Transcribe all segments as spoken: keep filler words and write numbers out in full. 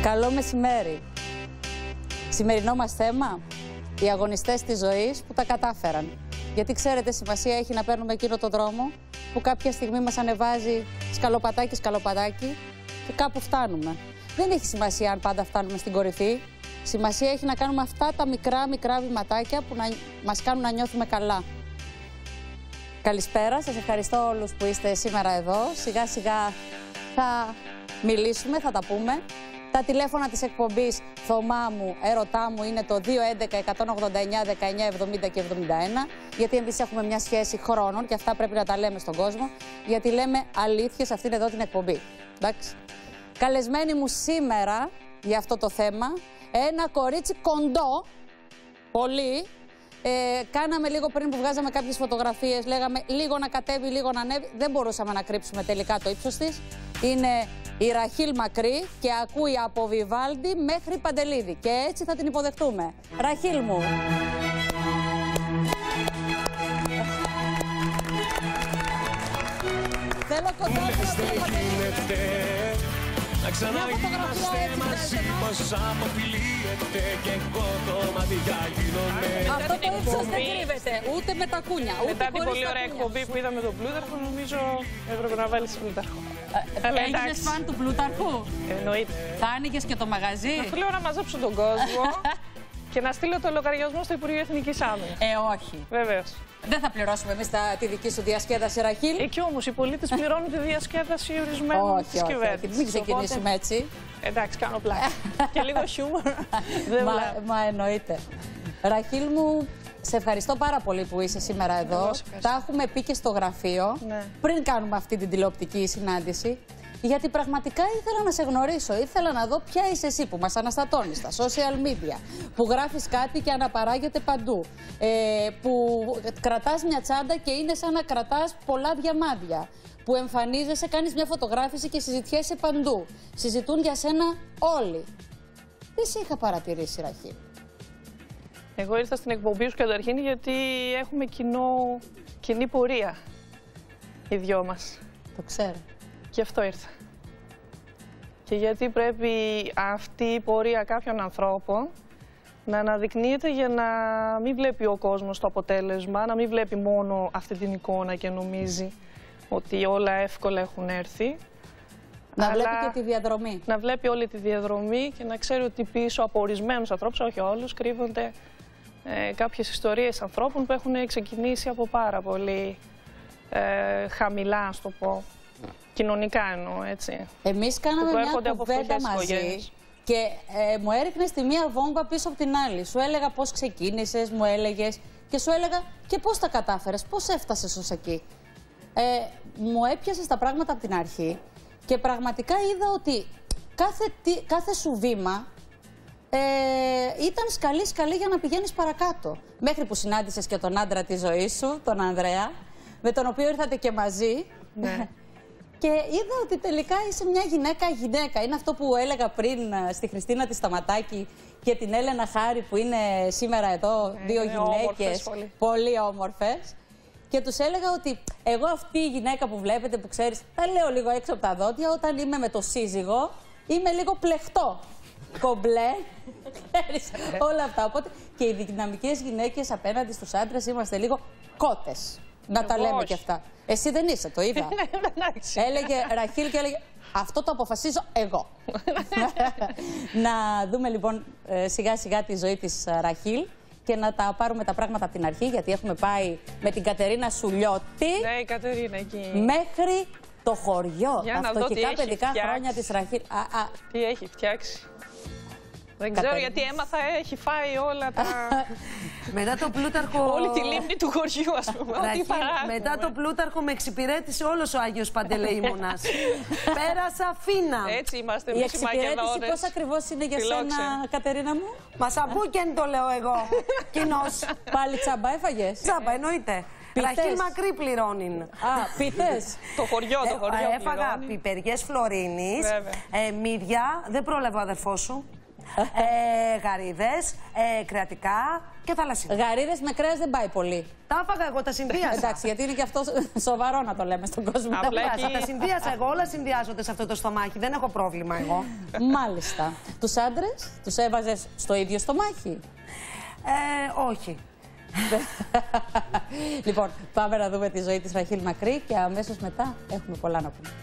Καλό μεσημέρι. Σημερινό μας θέμα, οι αγωνιστές της ζωής που τα κατάφεραν. Γιατί ξέρετε, σημασία έχει να παίρνουμε εκείνο το δρόμο που κάποια στιγμή μας ανεβάζει σκαλοπατάκι σκαλοπατάκι και κάπου φτάνουμε. Δεν έχει σημασία αν πάντα φτάνουμε στην κορυφή. Σημασία έχει να κάνουμε αυτά τα μικρά μικρά βηματάκια που να μας κάνουν να νιώθουμε καλά. Καλησπέρα, σας ευχαριστώ όλους που είστε σήμερα εδώ. Σιγά σιγά θα μιλήσουμε, θα τα πούμε. Τα τηλέφωνα της εκπομπής Θωμά μου, έρωτά μου είναι το δύο έντεκα εκατόν ογδόντα εννιά δεκαεννιά εβδομήντα και εβδομήντα ένα. Γιατί εμείς έχουμε μια σχέση χρόνων και αυτά πρέπει να τα λέμε στον κόσμο. Γιατί λέμε αλήθειες σε αυτήν εδώ την εκπομπή. Εντάξει. Καλεσμένη μου σήμερα για αυτό το θέμα, ένα κορίτσι κοντό, πολύ. Ε, κάναμε λίγο πριν που βγάζαμε κάποιες φωτογραφίες, λέγαμε λίγο να κατέβει, λίγο να ανέβει. Δεν μπορούσαμε να κρύψουμε τελικά το ύψος της. Είναι η Ραχίλ Μακρύ και ακούει από Βιβάλντι μέχρι Παντελίδη. Και έτσι θα την υποδεχτούμε. Ραχίλ μου. Θέλω κοντά να ξαναγίναστε μαζί μας, αποφυλίεται και εγώ το μάτια γίνομαι. Αυτό το ύψος δεν κρύβεται, ούτε με τα κούνια, ούτε μετά την πολύ ωραία εκπομπή που είδαμε τον Πλούταρχο, νομίζω έπρεπε να βάλεις Πλούταρχο. Έγινες φαν του Πλούταρχου? Εννοείται. Θα άνοιγες και το μαγαζί? Αυτό λέω να μαζέψω τον κόσμο και να στείλω το λογαριασμό στο Υπουργείο Εθνικής Άμυνας. Ε, όχι. Βεβαίως. Δεν θα πληρώσουμε εμείς τη δική σου διασκέδαση, Ραχίλ. Εκεί όμως οι πολίτες πληρώνουν τη διασκέδαση ορισμένων της κυβέρνησης. Μην ξεκινήσουμε έτσι. Εντάξει, κάνω πλάκα. Και λίγο χιούμορ. Δεν μα, μα εννοείται. Ραχίλ μου, σε ευχαριστώ πάρα πολύ που είσαι σήμερα εδώ. Τα έχουμε πει και στο γραφείο, ναι, πριν κάνουμε αυτή την τηλεοπτική συνάντηση. Γιατί πραγματικά ήθελα να σε γνωρίσω, ήθελα να δω ποια είσαι εσύ που μας αναστατώνεις στα social media, που γράφεις κάτι και αναπαράγεται παντού, ε, που κρατάς μια τσάντα και είναι σαν να κρατάς πολλά διαμάντια, που εμφανίζεσαι, κάνεις μια φωτογράφηση και συζητιέσαι παντού. Συζητούν για σένα όλοι. Τι σε είχα παρατηρήσει, Ραχίλ? Εγώ ήρθα στην εκπομπή σου καταρχήν γιατί έχουμε κοινό, κοινή πορεία οι δυο μας. Το ξέρω. Γι' αυτό ήρθα. Και γιατί πρέπει αυτή η πορεία κάποιων ανθρώπων να αναδεικνύεται για να μην βλέπει ο κόσμος το αποτέλεσμα, να μην βλέπει μόνο αυτή την εικόνα και νομίζει ότι όλα εύκολα έχουν έρθει. Να βλέπει και τη διαδρομή. Να βλέπει όλη τη διαδρομή και να ξέρει ότι πίσω από ορισμένους ανθρώπους, όχι όλους, κρύβονται ε, κάποιες ιστορίες ανθρώπων που έχουν ξεκινήσει από πάρα πολύ ε, χαμηλά, ας το πω. Κοινωνικά εννοώ, έτσι. Εμείς κάναμε μια κουβέντα μαζί και ε, μου έριχνες τη μία βόμβα πίσω από την άλλη. Σου έλεγα πώς ξεκίνησες, μου έλεγες, και σου έλεγα και πώς τα κατάφερες, πώς έφτασες ως εκεί. Ε, μου έπιασες τα πράγματα από την αρχή και πραγματικά είδα ότι κάθε, τι, κάθε σου βήμα ε, ήταν σκαλί-σκαλί για να πηγαίνεις παρακάτω. Μέχρι που συνάντησες και τον άντρα της ζωής σου, τον Ανδρέα, με τον οποίο ήρθατε και μαζί. Ναι. Και είδα ότι τελικά είσαι μια γυναίκα-γυναίκα. Είναι αυτό που έλεγα πριν στη Χριστίνα τη Σταματάκη και την Έλενα Χάρη που είναι σήμερα εδώ, ε, δύο γυναίκες πολύ. πολύ όμορφες. Και τους έλεγα ότι εγώ αυτή η γυναίκα που βλέπετε, που ξέρεις, τα λέω λίγο έξω από τα δόντια, όταν είμαι με το σύζυγο, είμαι λίγο πλεχτό. Κομπλέ, ξέρεις, όλα αυτά. Οπότε και οι δυναμικές γυναίκες απέναντι στους άντρες είμαστε λίγο κότες. Να εγώ τα λέμε όχι. Και αυτά. Εσύ δεν είσαι, το είδα. Έλεγε Ραχίλ και έλεγε αυτό το αποφασίζω εγώ. Να δούμε λοιπόν σιγά σιγά τη ζωή της Ραχίλ και να τα πάρουμε τα πράγματα από την αρχή, γιατί έχουμε πάει με την Κατερίνα Σουλιώτη. Ναι, η Κατερίνα εκεί. Μέχρι το χωριό. Για τα φτωχικά παιδικά φτιάξει. χρόνια της Ραχίλ. Α, α. Τι έχει φτιάξει. Δεν ξέρω γιατί έμαθα, έχει φάει όλα τα... Μετά το Πλούταρχο... Όλη τη λίμνη του χωριού, ας πούμε. Ραχίλ, μετά το Πλούταρχο με εξυπηρέτησε όλος ο Άγιος Παντελεήμονας. Πέρασα φίνα. Έτσι είμαστε εμείς οι Μακεδόνες. Η εξυπηρέτηση πώς ακριβώς είναι για σένα, Κατερίνα μου? Μασαμπούκεν το λέω εγώ. Κοινώς. Πάλι τσάμπα έφαγες? Τσάμπα, εννοείται. Ραχίλ Μακρύ πληρώνει. Α, πίτες. Το χωριό, το χωριό. Έφαγα πιπεριές Φλωρίνης, μύδια, δεν πρόλαβε ο αδερφός σου. ε, γαρίδες, ε, κρεατικά και θαλασσινά. Γαρίδες με κρέας δεν πάει πολύ. Τα έφαγα εγώ, τα συνδύασα. Εντάξει, γιατί είναι και αυτό σοβαρό να το λέμε στον κόσμο. Απλά τα συνδύασα εγώ, όλα συνδυάζονται σε αυτό το στομάχι. Δεν έχω πρόβλημα εγώ. Μάλιστα. Τους άντρες τους έβαζες στο ίδιο στομάχι? Ε, όχι. Λοιπόν, πάμε να δούμε τη ζωή της Ραχήλ Μακρύ και αμέσως μετά έχουμε πολλά να πούμε.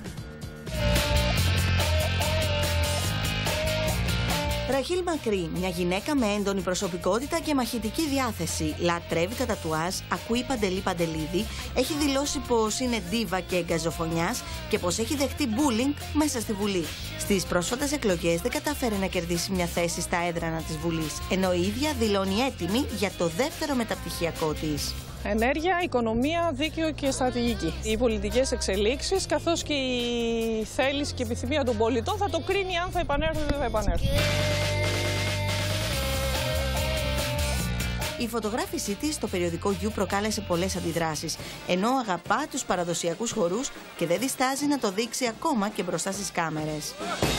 Ραχήλ Μακρύ, μια γυναίκα με έντονη προσωπικότητα και μαχητική διάθεση. Λατρεύει τα τατουάζ, ακούει Παντελή Παντελίδη, έχει δηλώσει πως είναι ντίβα και γκαζοφωνιάς και πως έχει δεχτεί μπούλινγκ μέσα στη Βουλή. Στις πρόσφατες εκλογές δεν κατάφερε να κερδίσει μια θέση στα έδρανα της Βουλής, ενώ η ίδια δηλώνει έτοιμη για το δεύτερο μεταπτυχιακό της. Ενέργεια, οικονομία, δίκαιο και στρατηγική. Οι πολιτικές εξελίξεις καθώς και η θέληση και η επιθυμία των πολιτών θα το κρίνει αν θα επανέλθουν ή δεν θα επανέλθουν. Η φωτογράφησή της στο περιοδικό You προκάλεσε πολλές αντιδράσεις, ενώ αγαπά τους παραδοσιακούς χορούς και δεν διστάζει να το δείξει ακόμα και μπροστά στις κάμερες.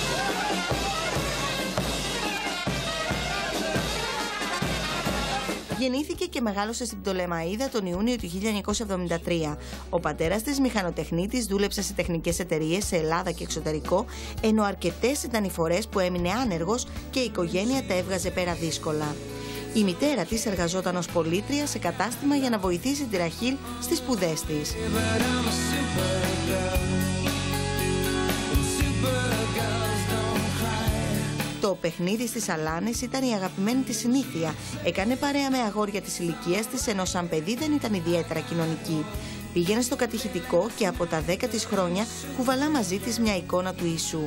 Γεννήθηκε και μεγάλωσε στην Πτολεμαΐδα τον Ιούνιο του χίλια εννιακόσια εβδομήντα τρία. Ο πατέρας της, μηχανοτεχνίτης, δούλεψε σε τεχνικές εταιρείες σε Ελλάδα και εξωτερικό, ενώ αρκετές ήταν οι φορές που έμεινε άνεργος και η οικογένεια τα έβγαζε πέρα δύσκολα. Η μητέρα της εργαζόταν ως πολίτρια σε κατάστημα για να βοηθήσει τη Ραχήλ στις σπουδές της. Το παιχνίδι στις Αλάνες ήταν η αγαπημένη της συνήθεια. Έκανε παρέα με αγόρια της ηλικίας της, ενώ σαν παιδί δεν ήταν ιδιαίτερα κοινωνική. Πήγαινε στο κατηχητικό και από τα δέκα της χρόνια κουβαλά μαζί της μια εικόνα του Ιησού.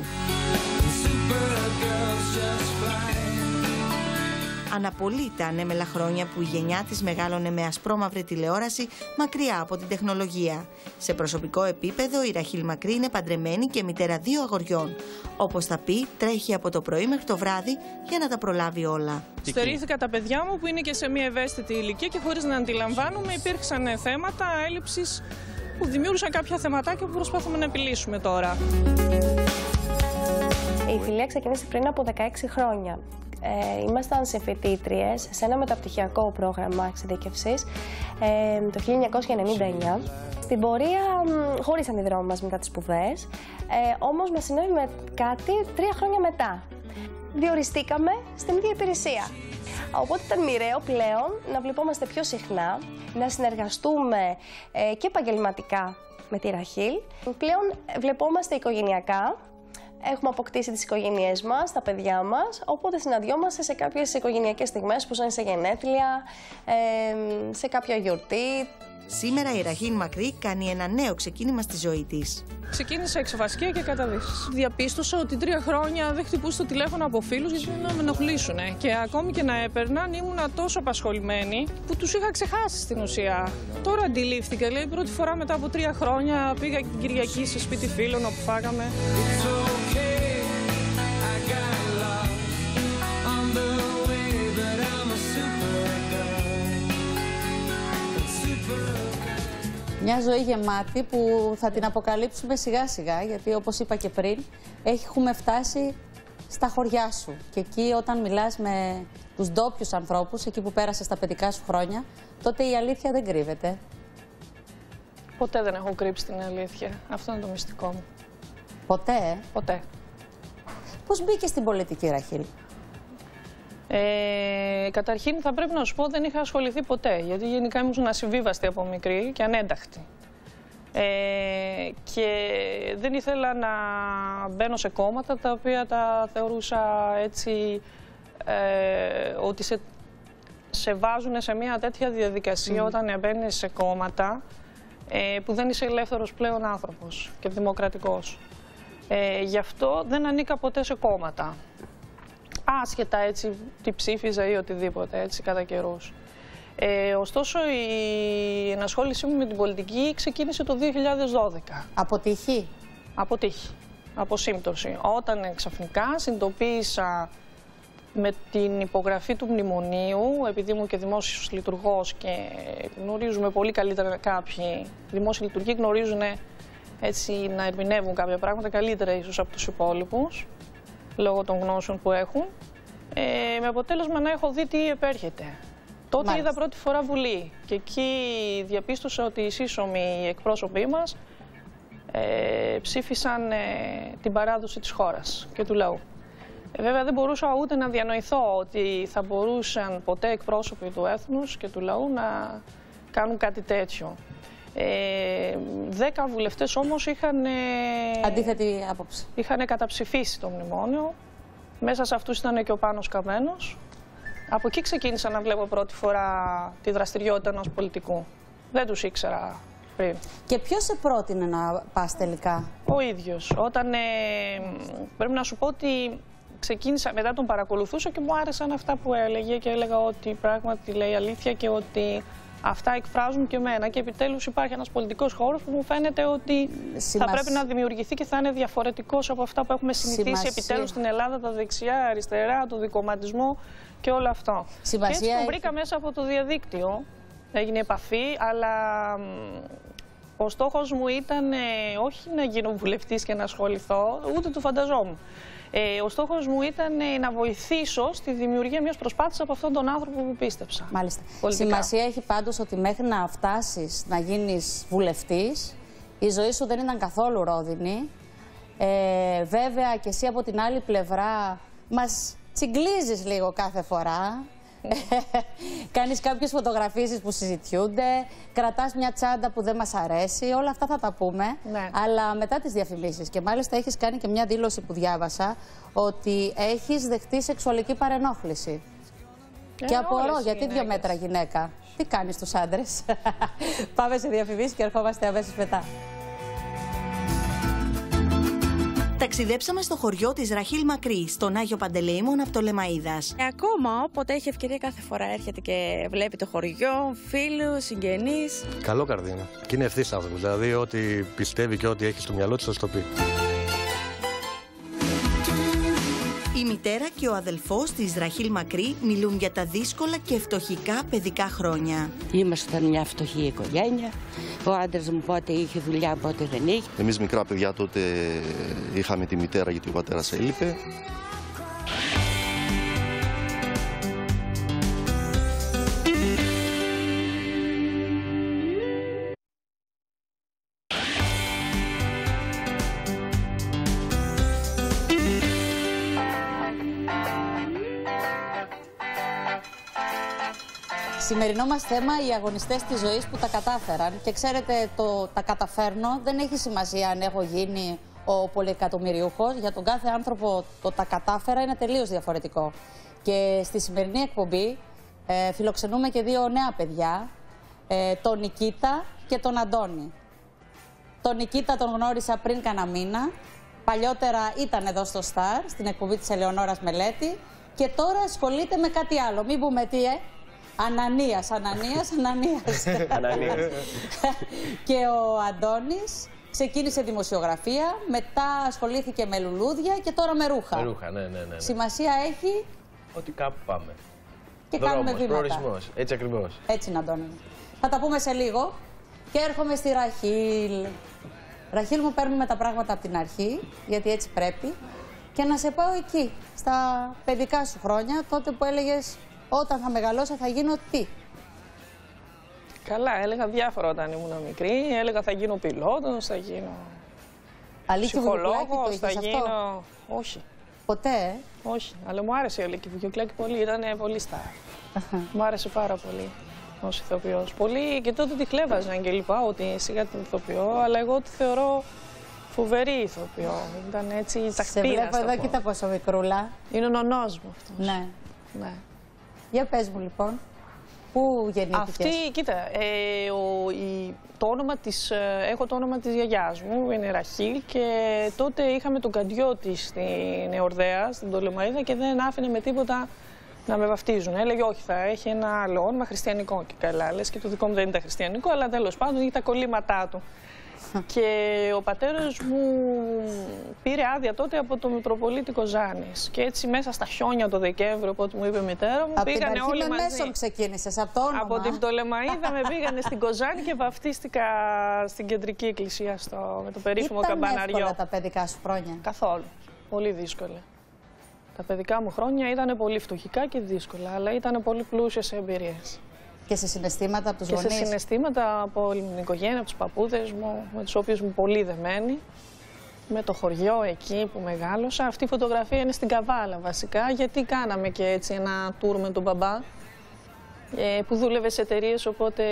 Αναπολύει τα ανέμελα χρόνια που η γενιά της μεγάλωνε με ασπρόμαυρη τηλεόραση μακριά από την τεχνολογία. Σε προσωπικό επίπεδο η Ραχήλ Μακρύ είναι παντρεμένη και μητέρα δύο αγοριών. Όπως θα πει, τρέχει από το πρωί μέχρι το βράδυ για να τα προλάβει όλα. Στερήθηκα τα παιδιά μου που είναι και σε μια ευαίσθητη ηλικία και χωρίς να αντιλαμβάνομαι υπήρξαν θέματα έλλειψης που δημιούργησαν κάποια θεματάκια που προσπαθούμε να επιλύσουμε τώρα. Η φιλία ξεκίνησε πριν από δεκαέξι χρόνια. Ε, ήμασταν συμφοιτήτριες σε ένα μεταπτυχιακό πρόγραμμα εξειδίκευσης ε, το χίλια εννιακόσια ενενήντα εννιά. Στην πορεία χωρίσαν οι δρόμοι μας μετά τις σπουδές, ε, όμως μας συνέβη με κάτι τρία χρόνια μετά. Διοριστήκαμε στην ίδια υπηρεσία. Οπότε ήταν μοιραίο πλέον να βλεπόμαστε πιο συχνά, να συνεργαστούμε ε, και επαγγελματικά με τη Ραχήλ. Πλέον βλεπόμαστε οικογενειακά. Έχουμε αποκτήσει τις οικογένειές μας, τα παιδιά μας, οπότε συναντιόμαστε σε κάποιες οικογενειακές στιγμές που σαν σε γενέθλια, ε, σε κάποια γιορτή. Σήμερα η Ραχήλ Μακρύ κάνει ένα νέο ξεκίνημα στη ζωή της. Ξεκίνησα εξωβασκία και καταδύσεις. Διαπίστωσα ότι τρία χρόνια δεν χτυπούσε το τηλέφωνο από φίλους γιατί να με ενοχλήσουν. Και ακόμη και να έπαιρναν ήμουνα τόσο απασχολημένη που τους είχα ξεχάσει στην ουσία. Τώρα αντιλήφθηκα, δηλαδή πρώτη φορά μετά από τρία χρόνια πήγα την Κυριακή σε σπίτι φίλων όπου φάγαμε. Μια ζωή γεμάτη που θα την αποκαλύψουμε σιγά σιγά, γιατί όπως είπα και πριν, έχουμε φτάσει στα χωριά σου. Και εκεί όταν μιλάς με τους ντόπιους ανθρώπους, εκεί που πέρασες τα παιδικά σου χρόνια, τότε η αλήθεια δεν κρύβεται. Ποτέ δεν έχω κρύψει την αλήθεια. Αυτό είναι το μυστικό μου. Ποτέ, ε? Ποτέ. Πώς μπήκες στην πολιτική, Ραχήλ? Ε, καταρχήν θα πρέπει να σου πω δεν είχα ασχοληθεί ποτέ, γιατί γενικά ήμουν ασυμβίβαστη από μικρή και ανένταχτη. Ε, και δεν ήθελα να μπαίνω σε κόμματα τα οποία τα θεωρούσα έτσι ε, ότι σε, σε βάζουν σε μια τέτοια διαδικασία mm. όταν μπαίνεις σε κόμματα ε, που δεν είσαι ελεύθερος πλέον άνθρωπος και δημοκρατικός. Ε, γι' αυτό δεν ανήκα ποτέ σε κόμματα. Άσχετα έτσι τι ψήφιζα ή οτιδήποτε έτσι κατά καιρούς. Ε, ωστόσο η ενασχόλησή μου με την πολιτική ξεκίνησε το δύο χιλιάδες δώδεκα. Από τύχη? Από τύχη, από σύμπτωση. Όταν ξαφνικά συνειδητοποίησα με την υπογραφή του μνημονίου, επειδή ήμουν και δημόσιος λειτουργός και γνωρίζουμε πολύ καλύτερα κάποιοι δημόσιοι λειτουργοί γνωρίζουν έτσι να ερμηνεύουν κάποια πράγματα καλύτερα ίσως από τους υπόλοιπους. λόγω των γνώσεων που έχουν, ε, με αποτέλεσμα να έχω δει τι επέρχεται. Τότε Μάλιστα. είδα πρώτη φορά Βουλή και εκεί διαπίστωσα ότι οι σύσσωμοι εκπρόσωποι μας ε, ψήφισαν ε, την παράδοση της χώρας και του λαού. Ε, βέβαια δεν μπορούσα ούτε να διανοηθώ ότι θα μπορούσαν ποτέ εκπρόσωποι του έθνους και του λαού να κάνουν κάτι τέτοιο. Ε, δέκα βουλευτές όμως είχαν, αντίθετη άποψη. Είχαν καταψηφίσει το μνημόνιο. Μέσα σε αυτούς ήταν και ο Πάνος Καμένος. Από εκεί ξεκίνησα να βλέπω πρώτη φορά τη δραστηριότητα ενός πολιτικού. Δεν τους ήξερα πριν. Και ποιος σε πρότεινε να πας τελικά? Ο ίδιος. Όταν, ε, πρέπει να σου πω ότι ξεκίνησα, μετά τον παρακολουθούσα και μου άρεσαν αυτά που έλεγε και έλεγα ότι πράγματι λέει αλήθεια και ότι αυτά εκφράζουν και εμένα. Και επιτέλους υπάρχει ένας πολιτικός χώρος που μου φαίνεται ότι Σημασία. θα πρέπει να δημιουργηθεί και θα είναι διαφορετικός από αυτά που έχουμε συνηθίσει Σημασία. επιτέλους στην Ελλάδα, τα δεξιά, αριστερά, το δικομματισμό και όλο αυτό. Σημασία και έτσι το βρήκα έχει... μέσα από το διαδίκτυο, έγινε επαφή, αλλά ο στόχος μου ήταν ε, όχι να γίνω βουλευτής και να ασχοληθώ, ούτε το φανταζόμουν. Ε, ο στόχος μου ήταν ε, να βοηθήσω στη δημιουργία μιας προσπάθειας από αυτόν τον άνθρωπο που πίστεψα. Μάλιστα. Πολιτικά. Σημασία έχει πάντως ότι μέχρι να φτάσεις να γίνεις βουλευτής, η ζωή σου δεν ήταν καθόλου ρόδινη. Ε, βέβαια και εσύ από την άλλη πλευρά μας τσιγκλίζεις λίγο κάθε φορά. Κάνεις κάποιες φωτογραφίσεις που συζητιούνται, κρατάς μια τσάντα που δεν μας αρέσει, όλα αυτά θα τα πούμε. Ναι. Αλλά μετά τις διαφημίσεις, και μάλιστα έχεις κάνει και μια δήλωση που διάβασα, ότι έχεις δεχτεί σεξουαλική παρενόχληση. Ε, και απορώ, γιατί δύο μέτρα γυναίκα. Τι κάνεις τους άντρες? Πάμε σε διαφημίσεις και ερχόμαστε αμέσως μετά. Ταξιδέψαμε στο χωριό της Ραχίλ Μακρύ, στον Άγιο Παντελεήμων από το Λεμαΐδας. Και ακόμα, όποτε έχει ευκαιρία, κάθε φορά έρχεται και βλέπει το χωριό, φίλους, συγγενείς. Καλό καρδί είναι. Και είναι ευθύς άνθρωπος. Δηλαδή, ό,τι πιστεύει και ό,τι έχει στο μυαλό της θα το πει. Η μητέρα και ο αδελφός της Ραχίλ Μακρύ μιλούν για τα δύσκολα και φτωχικά παιδικά χρόνια. Ήμασταν μια φτωχή οικογένεια. Ο άντρας μου πότε είχε δουλειά, πότε δεν είχε. Εμείς μικρά παιδιά τότε είχαμε τη μητέρα γιατί ο πατέρας έλειπε. Σημερινό μας θέμα, οι αγωνιστές της ζωής που τα κατάφεραν. Και ξέρετε, το τα καταφέρνω δεν έχει σημασία αν έχω γίνει ο πολυεκατομμυριούχος. Για τον κάθε άνθρωπο το τα κατάφερα είναι τελείως διαφορετικό. Και στη σημερινή εκπομπή ε, φιλοξενούμε και δύο νέα παιδιά, ε, τον Νικήτα και τον Αντώνη. Τον Νικήτα τον γνώρισα πριν κάνα μήνα. Παλιότερα ήταν εδώ στο Σταρ, στην εκπομπή της Ελεονόρας Μελέτη. Και τώρα ασχολείται με κάτι άλλο. Μην πούμε τι, ε. Ανανίας, Ανανίας, Ανανίας. Ανανίας. Και ο Αντώνης ξεκίνησε δημοσιογραφία, μετά ασχολήθηκε με λουλούδια και τώρα με ρούχα. Με ρούχα, ναι, ναι, ναι, ναι. Σημασία έχει ότι κάπου πάμε. Και Δρόμος, κάνουμε βήματα. προορισμός, έτσι ακριβώς. Έτσι είναι, Αντώνη. Θα τα πούμε σε λίγο. Και έρχομαι στη Ραχίλ. Ραχίλ, μου παίρνουμε τα πράγματα από την αρχή, γιατί έτσι πρέπει. Και να σε πάω εκεί, στα παιδικά σου χρόνια, τότε που έλεγες όταν θα μεγαλώσω θα γίνω τι? Καλά, έλεγα διάφορα όταν ήμουν μικρή. Έλεγα θα γίνω πιλότος, θα γίνω Αλίκη ψυχολόγος, θα γίνω... Αυτό? Όχι. Ποτέ, ε? Όχι, αλλά μου άρεσε η Αλίκη Βουγιουκλάκη πολύ, ήταν πολύ στάρ. Μου άρεσε πάρα πολύ ως ηθοποιός. Πολύ και τότε τη χλέβαζαν και λοιπά, ότι σιγά την ηθοποιώ, αλλά εγώ τη θεωρώ φοβερή ηθοποιό. Ήταν έτσι ταχπίνα. Σε βλέπω εδώ, κοίτα πόσο μικρούλα. Είναι ο νονός μου αυτός. Ναι. Ναι. Για πες μου λοιπόν, πού γεννήθηκες? Αυτή, κοίτα, ε, ο, η, το όνομα της, ε, έχω το όνομα της γιαγιάς μου, είναι Ραχίλ, και τότε είχαμε τον καντιό της στην Εορδαία, στην Πτολεμαΐδα, και δεν άφηνε με τίποτα να με βαφτίζουν. Έλεγε όχι, θα έχει ένα άλλο όνομα χριστιανικό, και καλά λες, και το δικό μου δεν ήταν χριστιανικό, αλλά τέλος πάντων είχε τα κολλήματά του. Και ο πατέρας μου πήρε άδεια τότε από το Μητροπολίτη Κοζάνης. Και έτσι μέσα στα χιόνια το Δεκέμβριο, οπότε μου είπε η μητέρα μου, από πήγανε την αρχή όλοι με μαζί. μέσον ξεκίνησες, από το όνομα. Από την Πτολεμαΐδα με πήγανε στην Κοζάνη και βαφτίστηκα στην κεντρική εκκλησία στο, με το περίφημο Ήταν καμπαναριό. εύκολα τα παιδικά σου χρόνια? Καθόλου. Πολύ δύσκολα. Τα παιδικά μου χρόνια ήταν πολύ φτωχικά και δύσκολα, αλλά ήταν πολύ πλούσια σε εμπειρίες. Και σε συναισθήματα από τους και γονείς. Και σε συναισθήματα από όλη την οικογένεια, από τους παππούδες μου, με τους οποίους μου πολύ δεμένοι. Με το χωριό εκεί που μεγάλωσα. Αυτή η φωτογραφία είναι στην Καβάλα βασικά, γιατί κάναμε και έτσι ένα tour με τον μπαμπά, ε, που δούλευε σε εταιρείες, οπότε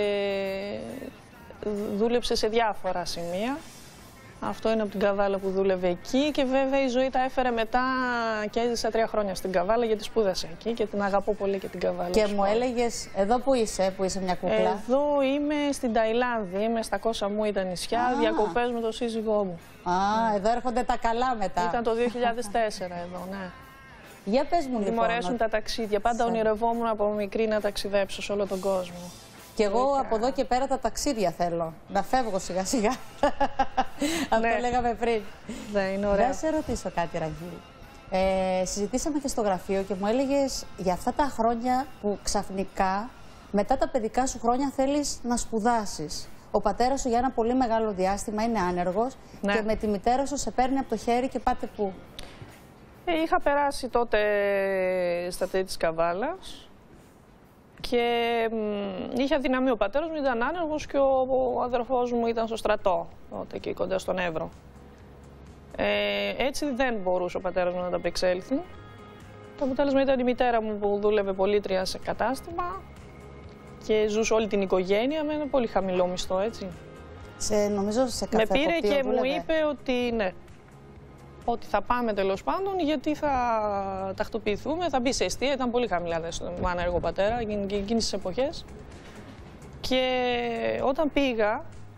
δούλεψε σε διάφορα σημεία. Αυτό είναι από την Καβάλα που δούλευε εκεί και βέβαια η ζωή τα έφερε μετά και έζησα τρία χρόνια στην Καβάλα γιατί σπούδασα εκεί και την αγαπώ πολύ και την Καβάλα. Και μου έλεγες, εδώ που είσαι, που είσαι μια κούκλα. Εδώ είμαι στην Ταϊλάνδη, είμαι στα Κόσα Μου τα νησιά, διακοπές με τον σύζυγό μου. Α, mm. εδώ έρχονται τα καλά μετά. Ήταν το δύο χιλιάδες τέσσερα εδώ, ναι. Για πες μου λοιπόν. Μου αρέσουν τα ταξίδια, πάντα ονειρευόμουν από μικρή να ταξιδέψω σε όλο τον κόσμο. Και εγώ Λίκα. από εδώ και πέρα τα ταξίδια θέλω. Να φεύγω σιγά σιγά. Αυτό ναι. λέγαμε πριν. Ναι, είναι ωραία. Να σε ρωτήσω κάτι, Ραγίλ. Ε, συζητήσαμε και στο γραφείο και μου έλεγες για αυτά τα χρόνια που ξαφνικά μετά τα παιδικά σου χρόνια θέλεις να σπουδάσεις. Ο πατέρας σου για ένα πολύ μεγάλο διάστημα είναι άνεργος ναι. και με τη μητέρα σου σε παίρνει από το χέρι και πάτε πού. Ε, είχα περάσει τότε στα τέλη της Καβάλας. Και μ, είχε αδυναμία ο πατέρας μου, ήταν άνεργος και ο, ο αδερφός μου ήταν στο στρατό, τότε εκεί κοντά στον Εύρο. Ε, έτσι δεν μπορούσε ο πατέρας μου να τα απεξέλθει. Το αποτέλεσμα ήταν η μητέρα μου που δούλευε πολίτρια σε κατάστημα και ζούσε όλη την οικογένεια με ένα πολύ χαμηλό μισθό, έτσι. Σε, νομίζω σε καφέ με πήρε και δούλευε. μου είπε ότι ναι, ότι θα πάμε τέλος πάντων γιατί θα τακτοποιηθούμε, θα μπει σε εστία, ήταν πολύ χαμηλά στον άνεργο πατέρα εκείνες τις εποχές. Και όταν πήγα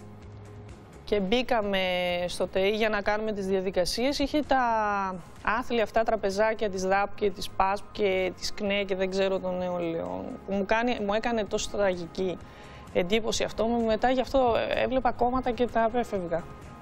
και μπήκαμε στο ΤΕΙ για να κάνουμε τις διαδικασίες, είχε τα άθλια αυτά τραπεζάκια της ΔΑΠ και της ΠΑΣΠ και της ΚΝΕ και δεν ξέρω των νεολαίων, που μου, κάνει, μου έκανε τόσο τραγική εντύπωση αυτό, μετά γι' αυτό έβλεπα κόμματα και τα απέφευγα.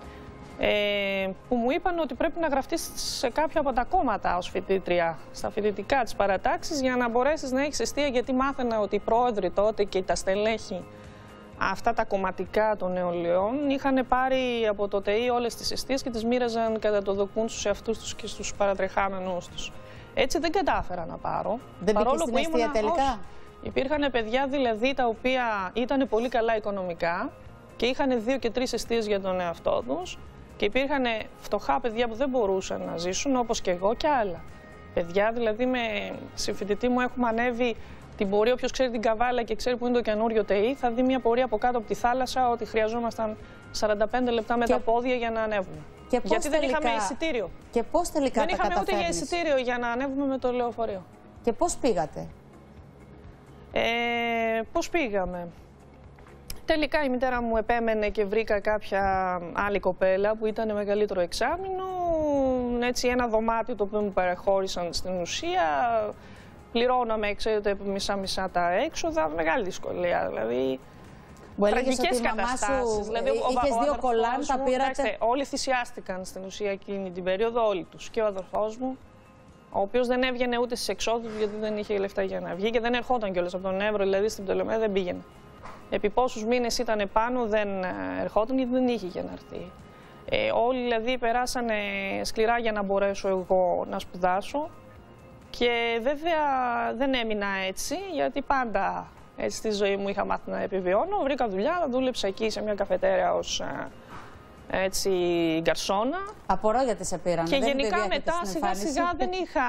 Ε, που μου είπαν ότι πρέπει να γραφτείς σε κάποια από τα κόμματα ως φοιτήτρια, στα φοιτητικά της παρατάξης, για να μπορέσεις να έχεις εστία, γιατί μάθαινα ότι οι πρόεδροι τότε και τα στελέχη αυτά τα κομματικά των νεολαίων είχαν πάρει από το ΤΕΙ όλες τις εστίες και τις μοίραζαν κατά το δοκούν τους σε αυτούς τους και στους παρατρεχάμενους τους. Έτσι δεν κατάφερα να πάρω. Δεν πήγες στην εστία τελικά? Όχι. Υπήρχαν παιδιά δηλαδή τα οποία ήταν πολύ καλά οικονομικά και είχαν δύο και τρεις εστίες για τον εαυτό τους. Και υπήρχαν φτωχά παιδιά που δεν μπορούσαν να ζήσουν, όπως και εγώ και άλλα. Παιδιά, δηλαδή, με συμφοιτητή μου έχουμε ανέβει την πορεία. Όποιος ξέρει την Καβάλα και ξέρει που είναι το καινούριο ΤΕΙ, θα δει μια πορεία από κάτω από τη θάλασσα ότι χρειαζόμασταν σαράντα πέντε λεπτά με και... τα πόδια για να ανέβουμε. Και Γιατί τελικά... δεν είχαμε εισιτήριο. Και πώς τελικά δεν τα είχαμε καταφέρνεις? ούτε για εισιτήριο για να ανέβουμε με το λεωφορείο. Και πώς πήγατε? Ε, πώς πήγαμε? Τελικά η μητέρα μου επέμενε και βρήκα κάποια άλλη κοπέλα που ήταν μεγαλύτερο εξάμηνο, έτσι ένα δωμάτιο το οποίο μου παραχώρησαν στην ουσία, πληρώναμε, ξέρετε, μισά-μισά τα έξοδα, μεγάλη δυσκολία, δηλαδή. Μου τραγικές καταστάσεις. Σου, δηλαδή, είχες δύο κολάν, τα πήρατε. Κοιτάξτε, όλοι θυσιάστηκαν στην ουσία εκείνη την περίοδο, όλοι τους. Και ο αδερφός μου, ο οποίος δεν έβγαινε ούτε στις εξόδους γιατί δεν είχε λεφτά για να βγει και δεν ερχόταν κιόλας από τον Εύρο, δηλαδή στην Πτολεμαία δεν πήγαινε. Επί πόσους μήνες ήταν πάνω δεν ερχόταν γιατί δεν είχε για να έρθει. Ε, όλοι δηλαδή περάσανε σκληρά για να μπορέσω εγώ να σπουδάσω και βέβαια δεν έμεινα έτσι γιατί πάντα έτσι στη ζωή μου είχα μάθει να επιβιώνω. Βρήκα δουλειά, δούλεψα εκεί σε μια καφετέρια ως έτσι γκαρσόνα. Απορώ γιατί σε πήραν. Και δεν γενικά μετά σιγά σιγά δεν είχα,